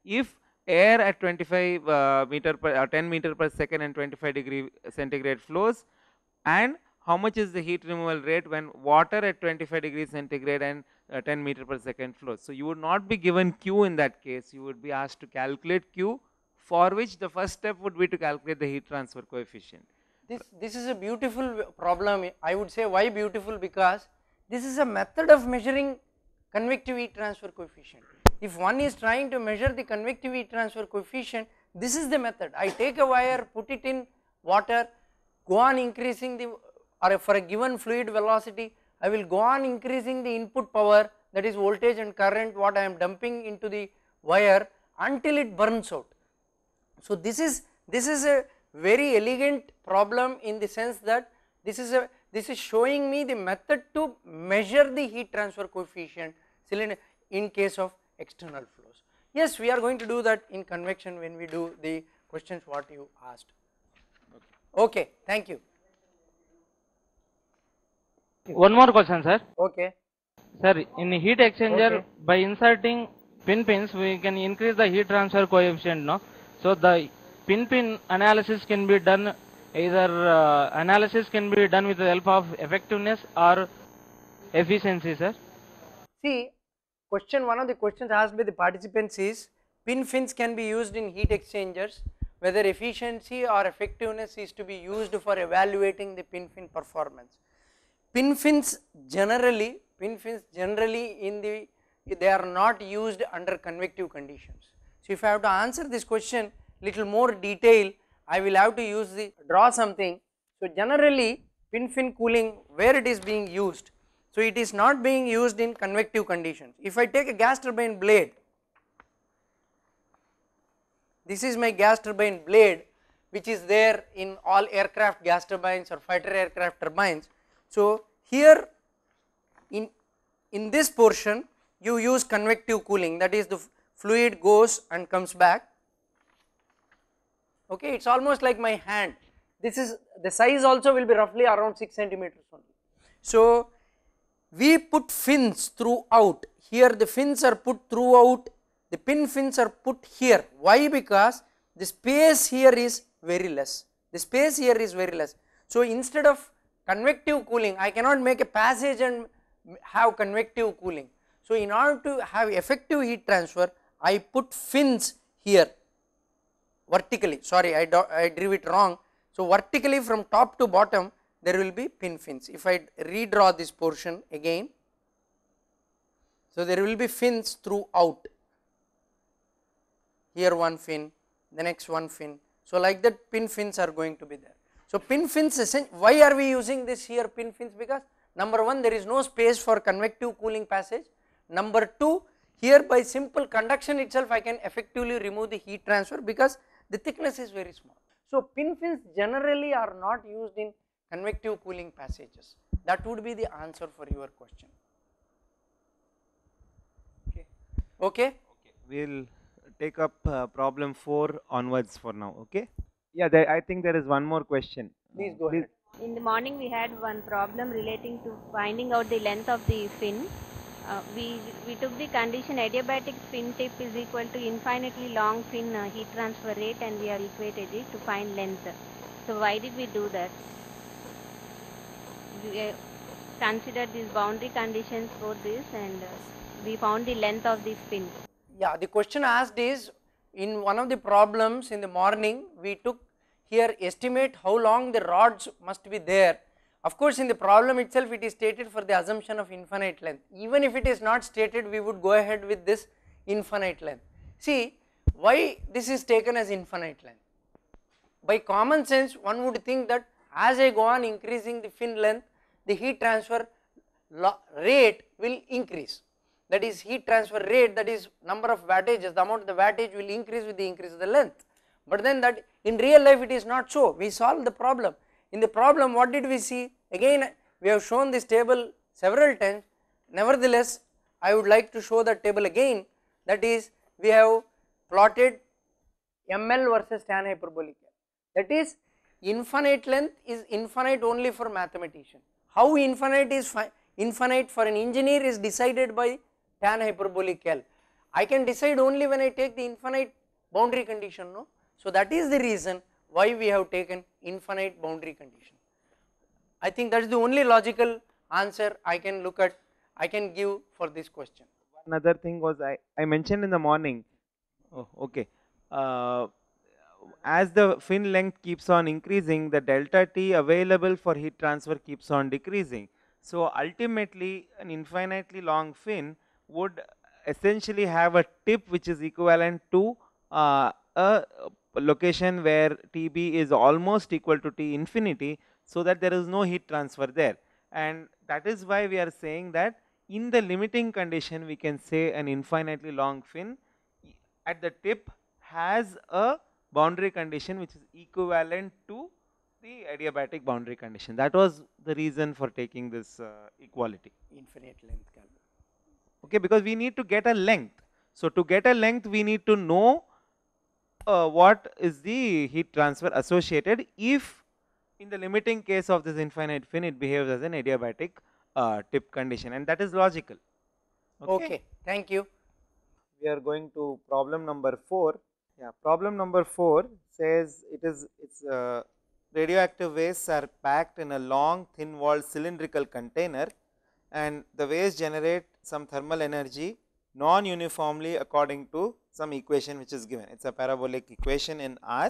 Speaker 2: if air at twenty-five uh, meter per uh, ten meter per second and twenty-five degree centigrade flows, and how much is the heat removal rate when water at twenty-five degrees centigrade and uh, ten meter per second flows. So you would not be given Q in that case, you would be asked to calculate Q, for which the first step would be to calculate the heat transfer coefficient.
Speaker 1: This, this is a beautiful problem. I would say why beautiful, because this is a method of measuring convective heat transfer coefficient. If one is trying to measure the convective heat transfer coefficient, this is the method. I take a wire, put it in water, go on increasing the, or for a given fluid velocity, I will go on increasing the input power, that is voltage and current what I am dumping into the wire until it burns out. So this is, this is a very elegant problem in the sense that this is a, this is showing me the method to measure the heat transfer coefficient in case of external flows. Yes, we are going to do that in convection when we do the questions what you asked. Okay, thank you.
Speaker 9: One more question, sir.
Speaker 1: Okay.
Speaker 9: Sir, in the heat exchanger,
Speaker 1: Okay.
Speaker 9: by inserting pin pins, we can increase the heat transfer coefficient, no? So the pin pin analysis can be done, either uh, analysis can be done with the help of effectiveness or efficiency, sir.
Speaker 1: See, question, one of the questions asked by the participants is, pin fins can be used in heat exchangers, whether efficiency or effectiveness is to be used for evaluating the pin fin performance. Pin fins generally, pin fins generally in the, they are not used under convective conditions. So if I have to answer this question little more detail, I will have to use the, draw something. So generally pin fin cooling, where it is being used, so it is not being used in convective conditions. If I take a gas turbine blade, this is my gas turbine blade which is there in all aircraft gas turbines or fighter aircraft turbines. So here in, in this portion you use convective cooling, that is the fluid goes and comes back. Okay, it is almost like my hand. This is, the size also will be roughly around six centimeters only. So we put fins throughout, here the fins are put throughout, the pin fins are put here. Why? Because the space here is very less, the space here is very less. So instead of convective cooling, I cannot make a passage and have convective cooling. So in order to have effective heat transfer, I put fins here vertically, sorry I, do, I drew it wrong. So vertically from top to bottom there will be pin fins. If I redraw this portion again, so there will be fins throughout, here one fin, the next one fin. So like that pin fins are going to be there. So pin fins, why are we using this here pin fins? Because number one, there is no space for convective cooling passage. Number two, here by simple conduction itself I can effectively remove the heat transfer because the thickness is very small. So pin fins generally are not used in convective cooling passages. That would be the answer for your question. Okay. Okay.
Speaker 2: Okay. We'll take up uh, problem four onwards for now. Okay. Yeah, there, I think there is one more question.
Speaker 1: Please go ahead.
Speaker 10: In the morning we had one problem relating to finding out the length of the fin. Uh, we, we took the condition adiabatic fin tip is equal to infinitely long fin uh, heat transfer rate, and we are equated it to find length. So why did we do that? We uh, considered these boundary conditions for this, and uh, we found the length of the fin.
Speaker 1: Yeah, the question asked is, in one of the problems in the morning we took here estimate how long the rods must be there. Of course in the problem itself it is stated for the assumption of infinite length. Even if it is not stated, we would go ahead with this infinite length. See why this is taken as infinite length. By common sense one would think that as I go on increasing the fin length, the heat transfer rate will increase. That is heat transfer rate, that is number of wattages, the amount of the wattage will increase with the increase of the length. But then that in real life it is not so. We solve the problem. In the problem what did we see? Again we have shown this table several times. Nevertheless I would like to show that table again. That is, we have plotted M L versus tan hyperbolic L. That is, infinite length is infinite only for mathematician. How infinite is infinite for an engineer is decided by tan hyperbolic L. I can decide only when I take the infinite boundary condition, no. So that is the reason why we have taken infinite boundary condition. I think that is the only logical answer I can look at, I can give for this question.
Speaker 2: Another thing was I, I mentioned in the morning, oh, okay, uh, as the fin length keeps on increasing, the delta T available for heat transfer keeps on decreasing. So ultimately an infinitely long fin would essentially have a tip which is equivalent to uh, a location where T B is almost equal to T infinity, so that there is no heat transfer there, and that is why we are saying that in the limiting condition we can say an infinitely long fin at the tip has a boundary condition which is equivalent to the adiabatic boundary condition. That was the reason for taking this uh, equality.
Speaker 1: Infinite length calculation.
Speaker 2: Okay, because we need to get a length. So to get a length we need to know uh, what is the heat transfer associated if in the limiting case of this infinite fin it behaves as an adiabatic uh, tip condition, and that is logical.
Speaker 1: Okay. Okay, thank you.
Speaker 2: We are going to problem number four. Yeah, problem number four says it is it's uh, radioactive wastes are packed in a long thin walled cylindrical container, and the waste generate some thermal energy non uniformly according to some equation which is given. It is a parabolic equation in R,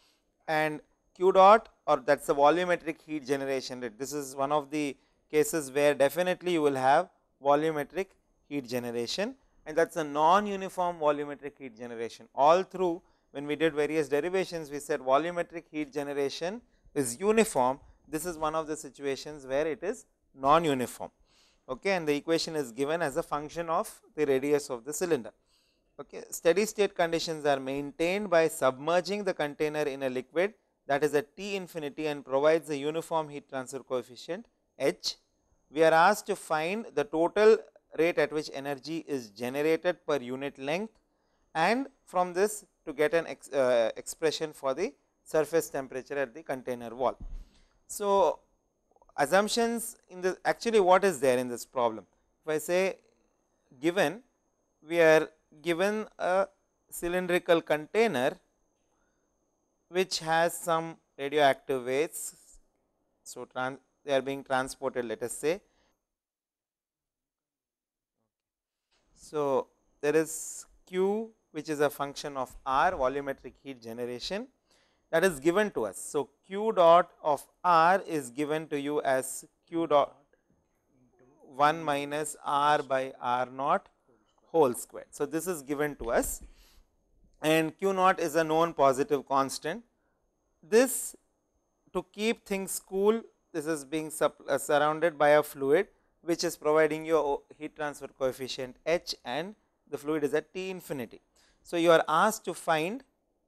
Speaker 2: and Q dot, or that is a volumetric heat generation rate. This is one of the cases where definitely you will have volumetric heat generation, and that is a non uniform volumetric heat generation. All through when we did various derivations, we said volumetric heat generation is uniform. This is one of the situations where it is non uniform, okay, and the equation is given as a function of the radius of the cylinder. Okay. Steady state conditions are maintained by submerging the container in a liquid that is at T infinity and provides a uniform heat transfer coefficient H. We are asked to find the total rate at which energy is generated per unit length, and from this to get an ex, uh, expression for the surface temperature at the container wall. So assumptions in the actually what is there in this problem? If I say given, we are given a cylindrical container which has some radioactive wastes. So trans, they are being transported, let us say. So there is Q which is a function of R, volumetric heat generation, that is given to us. So Q dot of R is given to you as Q dot one minus R by R naught whole square. So this is given to us, and Q naught is a known positive constant. This, to keep things cool, this is being uh, surrounded by a fluid which is providing you a heat transfer coefficient H, and the fluid is at T infinity. So you are asked to find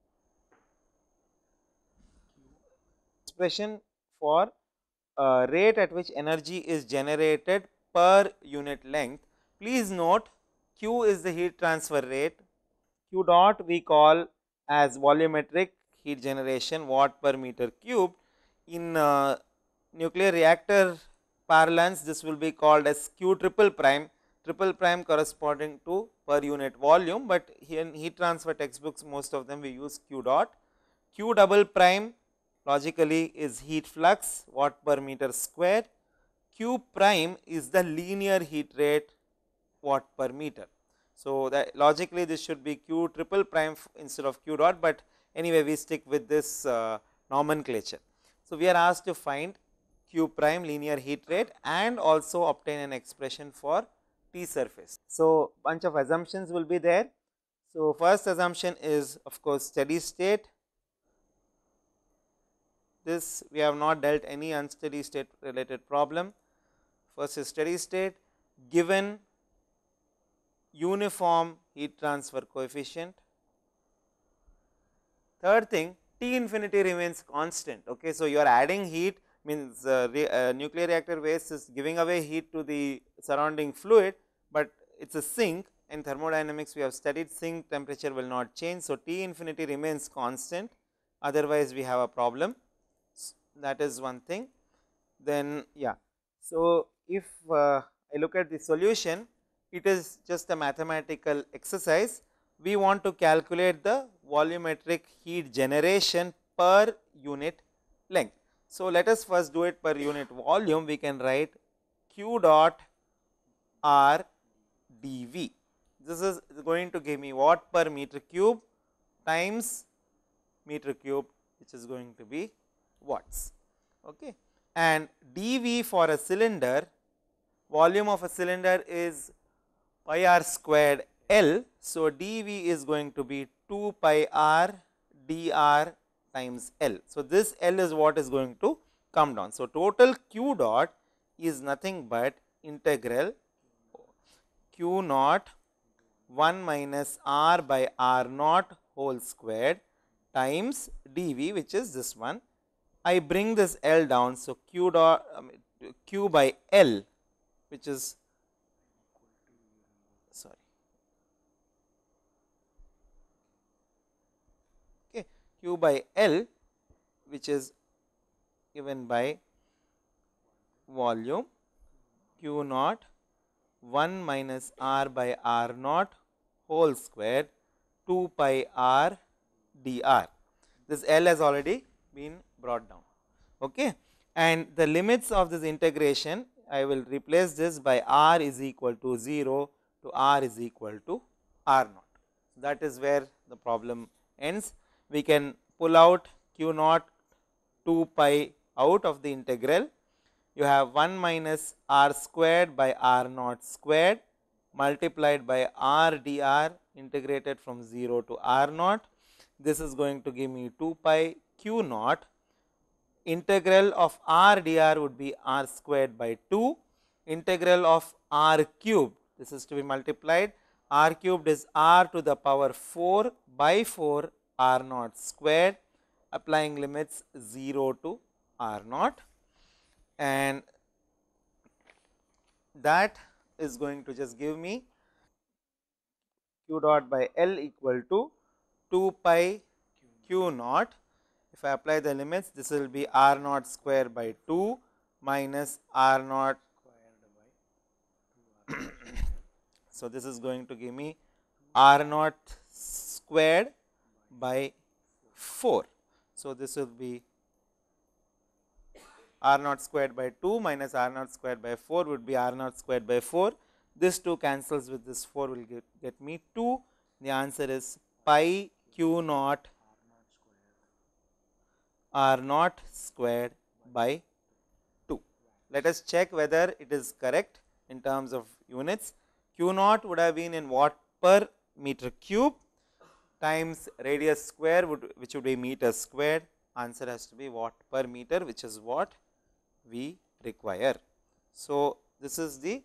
Speaker 2: expression for uh, rate at which energy is generated per unit length. Please note, Q is the heat transfer rate, Q dot we call as volumetric heat generation watt per meter cubed. In uh, nuclear reactor parlance, this will be called as Q triple prime, triple prime corresponding to per unit volume, but here in heat transfer textbooks most of them we use Q dot. Q double prime logically is heat flux watt per meter square. Q prime is the linear heat rate watt per meter. So that logically this should be Q triple prime instead of Q dot, but anyway we stick with this uh, nomenclature. So we are asked to find Q prime linear heat rate and also obtain an expression for T surface. So bunch of assumptions will be there. So first assumption is of course steady state. This we have not dealt any unsteady state related problem. First is steady state given uniform heat transfer coefficient. Third thing, T infinity remains constant. Okay, so you are adding heat, means uh, re, uh, nuclear reactor waste is giving away heat to the surrounding fluid, but it is a sink. In thermodynamics we have studied sink temperature will not change. So T infinity remains constant, otherwise we have a problem. That is one thing. Then yeah, so if uh, I look at the solution, it is just a mathematical exercise. We want to calculate the volumetric heat generation per unit length. So, let us first do it per unit volume. We can write Q dot R dV. This is going to give me watt per meter cube times meter cube, which is going to be watts. Okay. And dV for a cylinder, volume of a cylinder is pi r squared L. So, dV is going to be two pi r dr times L. So, this L is what is going to come down. So, total Q dot is nothing but integral Q naught one minus r by r naught whole squared times dV, which is this one. I bring this L down. So, Q dot um, Q by L, which is sorry okay, Q by L, which is given by volume Q naught one minus r by r naught whole square two pi r dr. This L has already been brought down. Okay. And the limits of this integration, I will replace this by r is equal to zero to r is equal to r naught. That is where the problem ends. We can pull out Q naught two pi out of the integral. You have one minus r squared by r naught squared multiplied by r dr integrated from zero to r naught. This is going to give me two pi Q naught. Integral of r dr would be r squared by two. Integral of r cubed, this is to be multiplied. R cubed is r to the power four by four r naught squared, applying limits zero to r naught. And that is going to just give me Q dot by L equal to two pi Q naught. If I apply the limits, this will be r naught square by two minus r naught. So, this is going to give me r naught squared by four. So, this will be r naught squared by two minus r naught squared by four would be r naught squared by four. This two cancels with this four will get, get me two. The answer is pi Q naught r naught squared by two. Let us check whether it is correct in terms of units. Q naught would have been in watt per meter cube times radius square would, which would be meter squared. Answer has to be watt per meter, which is what we require. So, this is the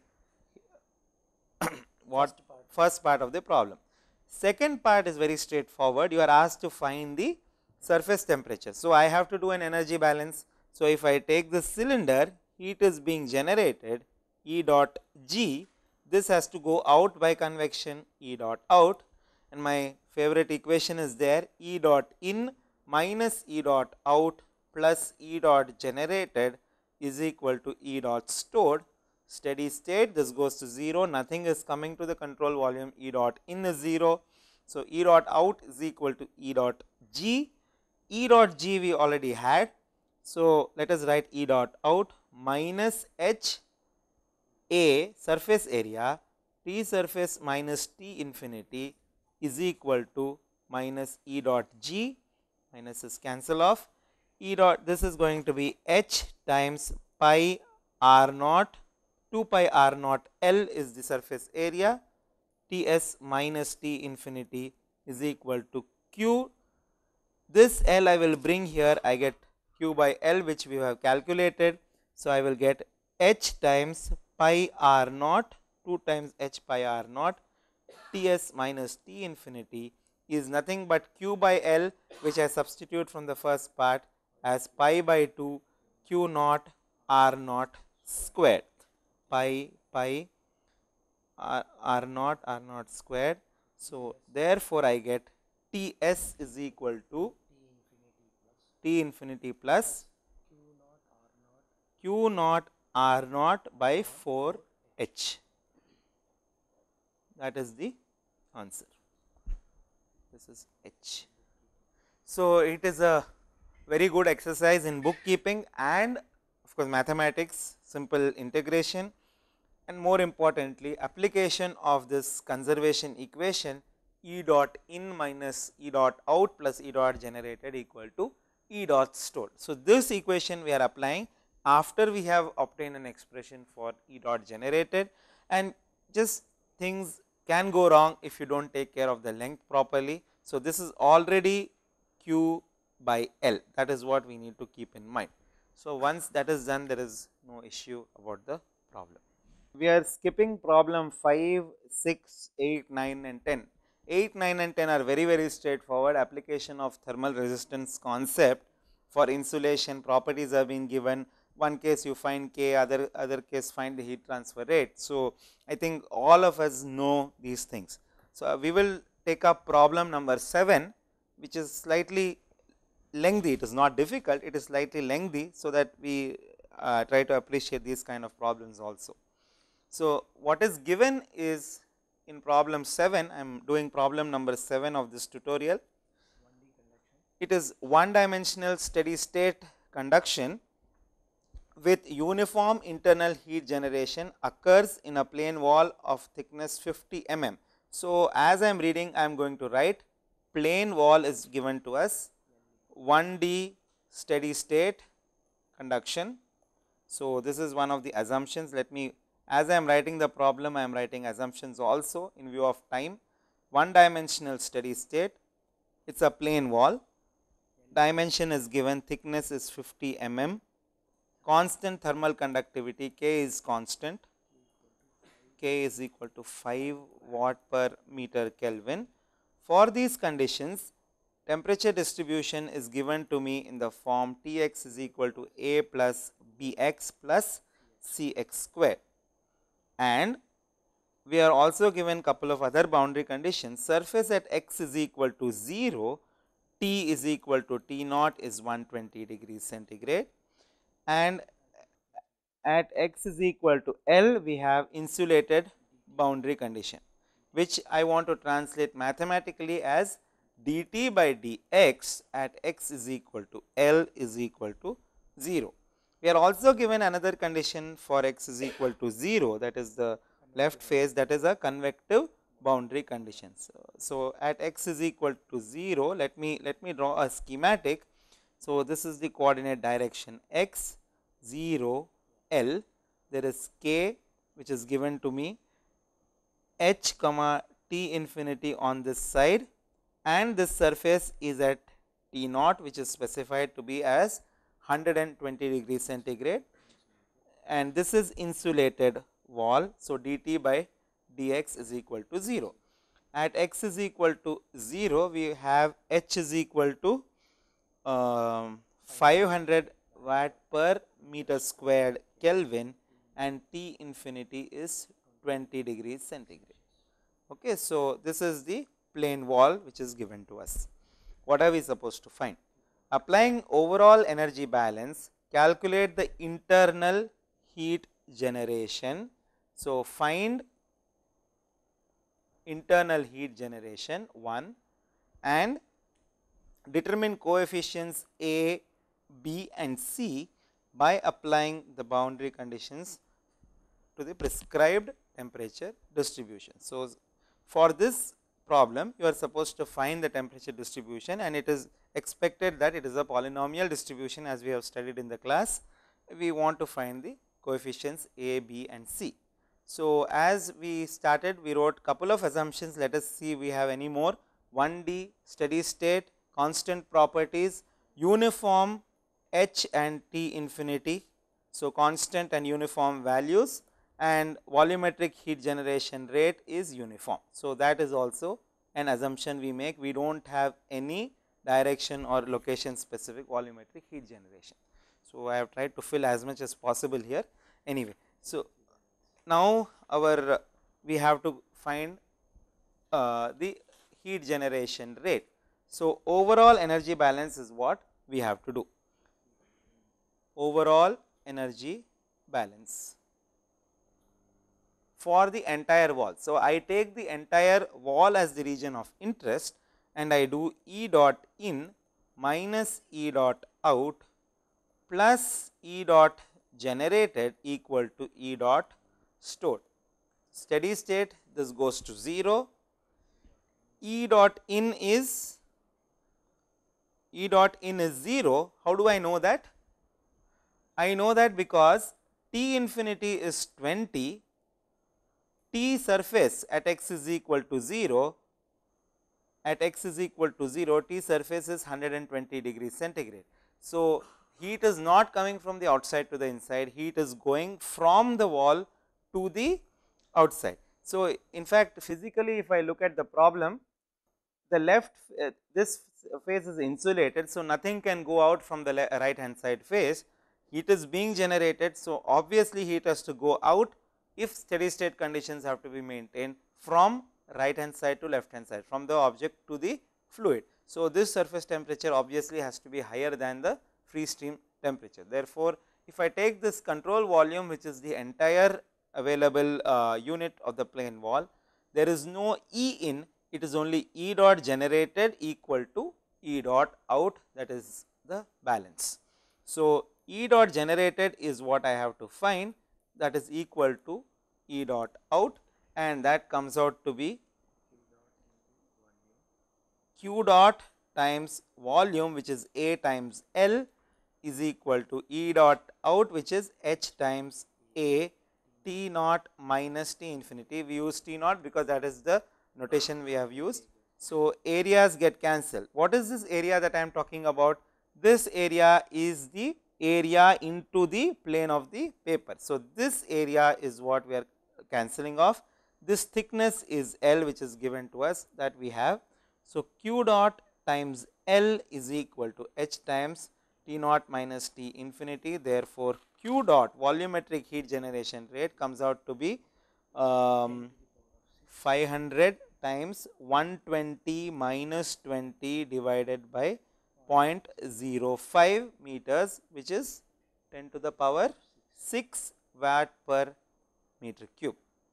Speaker 2: what first part of the problem. Second part is very straightforward. You are asked to find the surface temperature. So, I have to do an energy balance. So, if I take the cylinder, heat is being generated E dot G, this has to go out by convection E dot out, and my favorite equation is there, E dot in minus E dot out plus E dot generated is equal to E dot stored. Steady state, this goes to zero, nothing is coming to the control volume, E dot in is zero. So, E dot out is equal to E dot G. E dot G we already had. So, let us write E dot out minus H A surface area T surface minus T infinity is equal to minus E dot G, minuses cancel off. E dot, this is going to be H times pi r naught, two pi r naught L is the surface area, T s minus T infinity is equal to Q. This L I will bring here, I get Q by L, which we have calculated. So, I will get H times pi r naught, two times H pi r naught, T s minus T infinity is nothing but Q by L, which I substitute from the first part as pi by two Q naught r naught squared, pi pi r, r naught r naught squared. So, therefore, I get T s is equal to T infinity plus Q naught r naught by four H. that is the answer. This is H. So, it is a very good exercise in bookkeeping and of course, mathematics, simple integration, and more importantly application of this conservation equation E dot in minus E dot out plus E dot generated equal to E dot stored. So, this equation we are applying after we have obtained an expression for E dot generated, and just things can go wrong if you do not take care of the length properly. So, this is already Q by L, that is what we need to keep in mind. So, once that is done, there is no issue about the problem. We are skipping problem five, six, eight, nine and ten. eight, nine and ten are very very straightforward. Application of thermal resistance concept for insulation, properties have been given. One case you find K, other other case find the heat transfer rate. So, I think all of us know these things. So, we will take up problem number seven, which is slightly lengthy. It is not difficult, it is slightly lengthy, so that we uh, try to appreciate these kind of problems also. So, what is given is in problem seven, I am doing problem number seven of this tutorial. It is one dimensional steady state conduction with uniform internal heat generation occurs in a plane wall of thickness fifty millimeters. So, as I am reading, I am going to write plane wall is given to us, one D steady state conduction. So, this is one of the assumptions. Let me, as I am writing the problem, I am writing assumptions also in view of time. One dimensional steady state, it is a plane wall, dimension is given, thickness is fifty millimeters, constant thermal conductivity K is constant, K is equal to five watt per meter Kelvin. For these conditions, temperature distribution is given to me in the form T x is equal to A plus B x plus C x square, and we are also given couple of other boundary conditions. Surface at x is equal to zero, T is equal to T naught is one hundred twenty degrees centigrade, and at x is equal to L we have insulated boundary condition, which I want to translate mathematically as dt by dx at x is equal to L is equal to zero. We are also given another condition for x is equal to zero, that is the left face, that is a convective boundary condition. So, so at x is equal to zero, let me let me draw a schematic. So, this is the coordinate direction x, zero, L, there is K which is given to me, H comma T infinity on this side, and this surface is at T naught, which is specified to be as one hundred twenty degrees centigrade, and this is insulated wall. So, dt by dx is equal to zero. At x is equal to zero, we have H is equal to um, five hundred watt per meter squared Kelvin, and T infinity is twenty degrees centigrade. Okay, so, this is the plane wall which is given to us. What are we supposed to find? Applying overall energy balance, calculate the internal heat generation. So, find internal heat generation one and determine coefficients A, B and C by applying the boundary conditions to the prescribed temperature distribution. So, for this problem you are supposed to find the temperature distribution, and it is expected that it is a polynomial distribution as we have studied in the class. We want to find the coefficients A, B and C. So, as we started, we wrote couple of assumptions. Let us see we have any more. one D steady state, constant properties, uniform H and T infinity. So, constant and uniform values, and volumetric heat generation rate is uniform. So, that is also an assumption we make. We do not have any direction or location specific volumetric heat generation. So, I have tried to fill as much as possible here anyway. So, now our uh, we have to find uh, the heat generation rate. So, overall energy balance is what we have to do. Overall energy balance. for the entire wall. So, I take the entire wall as the region of interest and I do E dot in minus E dot out plus E dot generated equal to E dot stored. Steady state, this goes to zero. E dot in is E dot in is zero. How do I know that? I know that because T infinity is twenty, T surface at x is equal to zero, at x is equal to zero, T surface is one hundred twenty degrees centigrade. So, heat is not coming from the outside to the inside, heat is going from the wall to the outside. So, in fact, physically if I look at the problem, the left uh, this face is insulated. So, nothing can go out from the right hand side face, heat is being generated. So, obviously, heat has to go out if steady state conditions have to be maintained from right hand side to left hand side, from the object to the fluid. So, this surface temperature obviously has to be higher than the free stream temperature. Therefore, if I take this control volume, which is the entire available uh, unit of the plane wall, there is no E in, it is only E dot generated equal to E dot out, that is the balance. So, E dot generated is what I have to find, that is equal to E dot out, and that comes out to be Q dot times volume, which is A times L, is equal to E dot out, which is H times A T naught minus T infinity. We use T naught because that is the notation we have used. So, areas get cancelled. What is this area that I am talking about? This area is the area into the plane of the paper. So, this area is what we are cancelling off. This thickness is L, which is given to us, that we have. So, Q dot times L is equal to H times T naught minus T infinity. Therefore, Q dot volumetric heat generation rate comes out to be um, five hundred times one hundred twenty minus twenty divided by zero point zero five meters, which is ten to the power six watt per meter cube.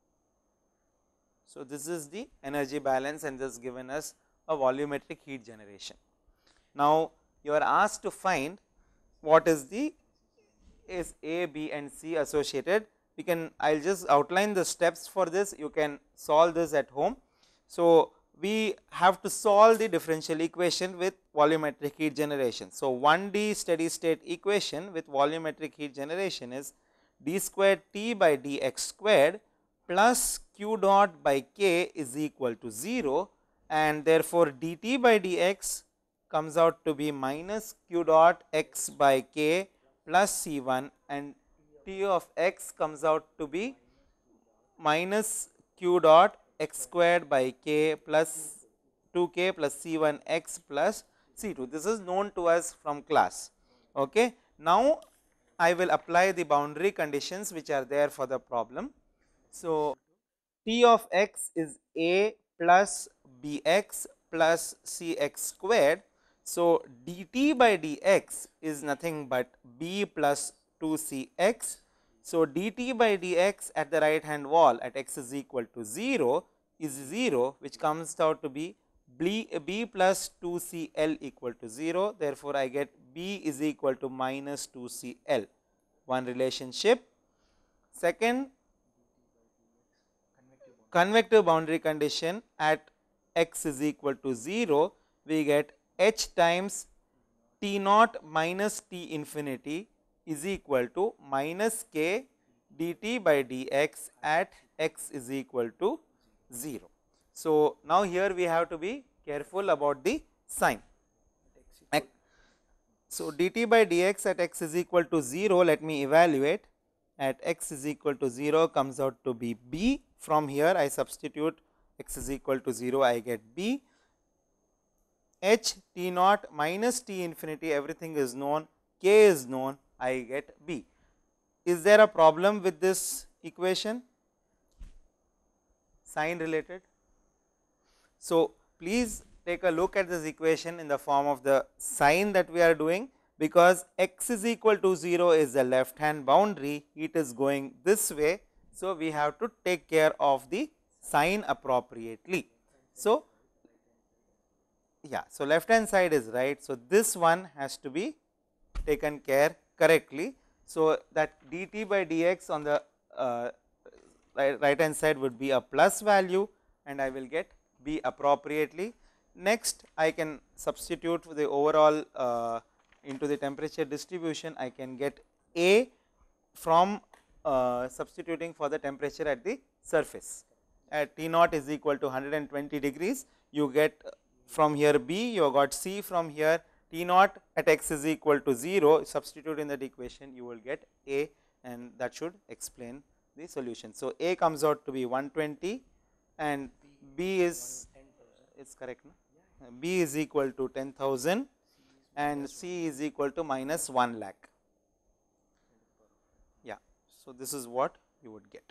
Speaker 2: So, this is the energy balance and this given us a volumetric heat generation. Now, you are asked to find what is the is A, B and C associated. We can, I will just outline the steps for this, you can solve this at home. So, we have to solve the differential equation with volumetric heat generation. So, one D steady state equation with volumetric heat generation is d squared T by dx squared plus Q dot by K is equal to zero, and therefore, dt by dx comes out to be minus Q dot x by K plus C one, and T of x comes out to be minus Q dot x squared by K plus two K plus C one x plus C two. This is known to us from class. Okay. Now, I will apply the boundary conditions which are there for the problem. So, T of x is A plus Bx plus Cx squared. So, dt by dx is nothing but B plus two C x. So, dt by dx at the right hand wall at x is equal to zero is zero, which comes out to be B, B plus two C L equal to zero. Therefore, I get B is equal to minus two C L, one relationship. Second, convective boundary condition at x is equal to zero, we get H times T naught minus T infinity is equal to minus K dt by dx at x is equal to zero. So, now here we have to be careful about the sign. So, dt by dx at x is equal to zero, let me evaluate. At x is equal to zero comes out to be B. From here I substitute x is equal to zero, I get B. H T naught minus T infinity, everything is known, K is known, I get B. Is there a problem with this equation? Sign related? So, please take a look at this equation in the form of the sign that we are doing, because x is equal to zero is the left hand boundary, it is going this way. So, we have to take care of the sign appropriately. So, yeah, so left hand side is right. So, this one has to be taken care correctly. So, that dt by dx on the uh, right, right hand side would be a plus value and I will get b appropriately. Next, I can substitute the overall uh, into the temperature distribution. I can get a from uh, substituting for the temperature at the surface. At T naught is equal to one hundred twenty degrees, you get from here b, you got c from here, T naught at x is equal to zero, substitute in that equation, you will get a, and that should explain the solution. So, a comes out to be one hundred twenty and b is, it's correct, no? B is equal to ten thousand and c is equal to minus one lakh. Yeah, so this is what you would get.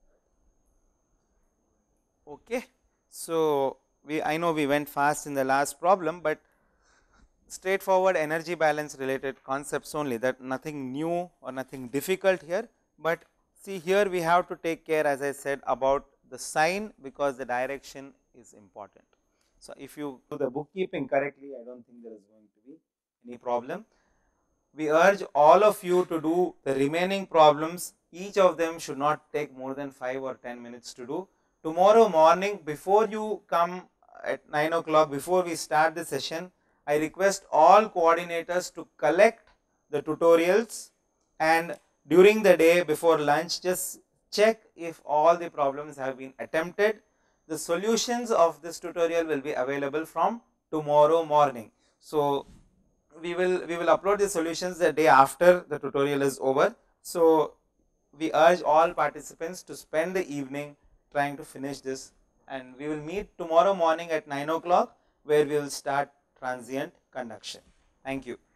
Speaker 2: Okay. So, we I know we went fast in the last problem, but straightforward energy balance related concepts only, that nothing new or nothing difficult here, but see here we have to take care, as I said, about the sign, because the direction is important. So, if you do the bookkeeping correctly, I do not think there is going to be any problem. We urge all of you to do the remaining problems, each of them should not take more than five or ten minutes to do. Tomorrow morning, before you come at nine o'clock, before we start the session, I request all coordinators to collect the tutorials, and during the day before lunch just check if all the problems have been attempted. The solutions of this tutorial will be available from tomorrow morning. So, we will we will upload the solutions the day after the tutorial is over. So, we urge all participants to spend the evening trying to finish this, and we will meet tomorrow morning at nine o'clock, where we will start transient conduction. Thank you.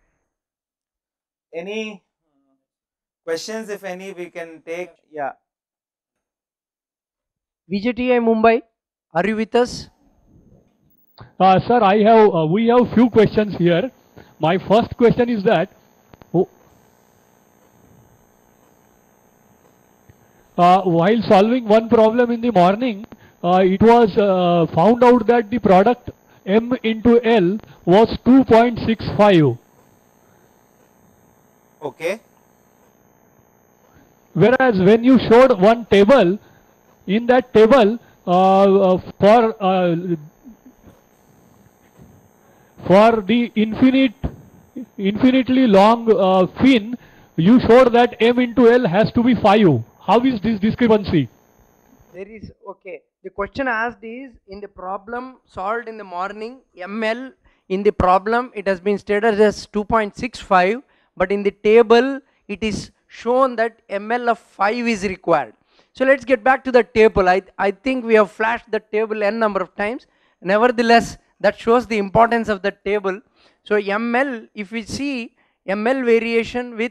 Speaker 2: Any questions, if any, we can take? Yeah.
Speaker 1: V J T I Mumbai, are you with us?
Speaker 11: Uh, sir, I have uh, we have few questions here. My first question is that oh, uh, while solving one problem in the morning, uh, it was uh, found out that the product M into L was two point six five.
Speaker 2: Okay.
Speaker 11: Whereas when you showed one table, in that table uh, uh, for uh, for the infinite infinitely long uh, fin, you showed that M into L has to be five. How is this discrepancy?
Speaker 1: There is, okay, the question asked is, in the problem solved in the morning, M L in the problem it has been stated as two point six five, but in the table it is shown that M L of five is required. So let us get back to the table. I, I think we have flashed the table n number of times. Nevertheless, that shows the importance of the table. So M L, if we see M L variation with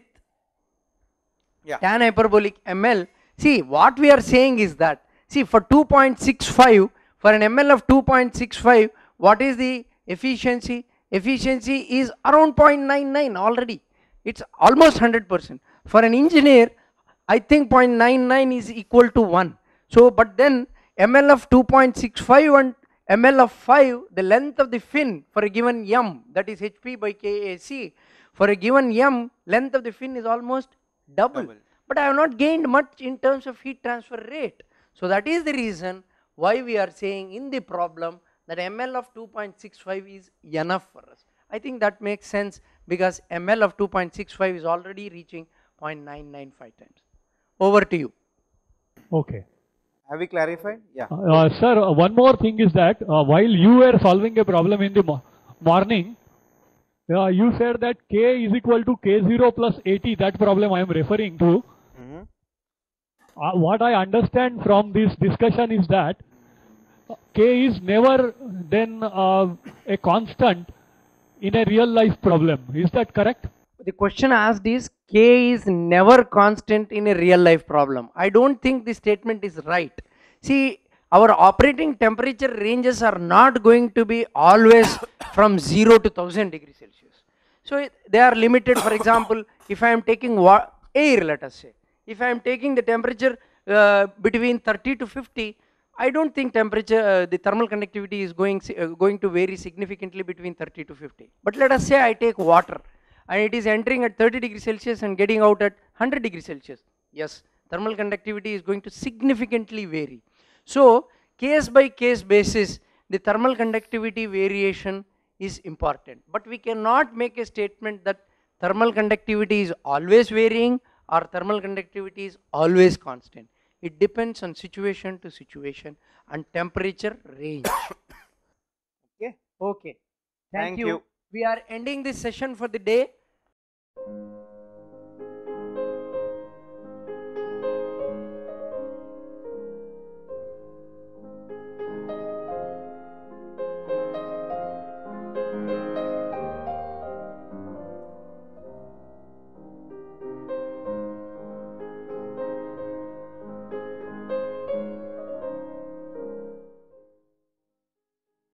Speaker 2: yeah.
Speaker 1: tan hyperbolic M L, see what we are saying is that, see for two point six five, for an M L of two point six five, what is the efficiency? Efficiency is around zero point nine nine already. It's almost one hundred percent. For an engineer, I think zero point nine nine is equal to one. So, but then M L of two point six five and M L of five, the length of the fin for a given M, that is H P by K A C, for a given M, length of the fin is almost double. double. But I have not gained much in terms of heat transfer rate. So that is the reason why we are saying in the problem that M L of two point six five is enough for us. I think that makes sense, because M L of two point six five is already reaching zero point nine nine five times. Over to you.
Speaker 11: Okay.
Speaker 2: Have we clarified? Yeah.
Speaker 11: Uh, sir, uh, one more thing is that uh, while you were solving a problem in the mo morning, uh, you said that K is equal to K zero plus eighty, that problem I am referring to.
Speaker 2: Mm-hmm.
Speaker 11: uh, what I understand from this discussion is that uh, K is never then uh, a constant in a real life problem. Is that correct?
Speaker 1: The question asked is, K is never constant in a real life problem. I don't think the statement is right. See, our operating temperature ranges are not going to be always from zero to one thousand degrees Celsius. So they are limited. For example, if I am taking air, let us say, if I am taking the temperature uh, between thirty to fifty, I don't think temperature, uh, the thermal conductivity is going, uh, going to vary significantly between thirty to fifty. But let us say I take water and it is entering at thirty degrees Celsius and getting out at one hundred degrees Celsius. Yes, thermal conductivity is going to significantly vary. So case by case basis, the thermal conductivity variation is important. But we cannot make a statement that thermal conductivity is always varying or thermal conductivity is always constant. It depends on situation to situation and temperature range. Okay, okay. Thank,
Speaker 2: Thank
Speaker 1: you.
Speaker 2: you.
Speaker 1: We are ending this session for the day.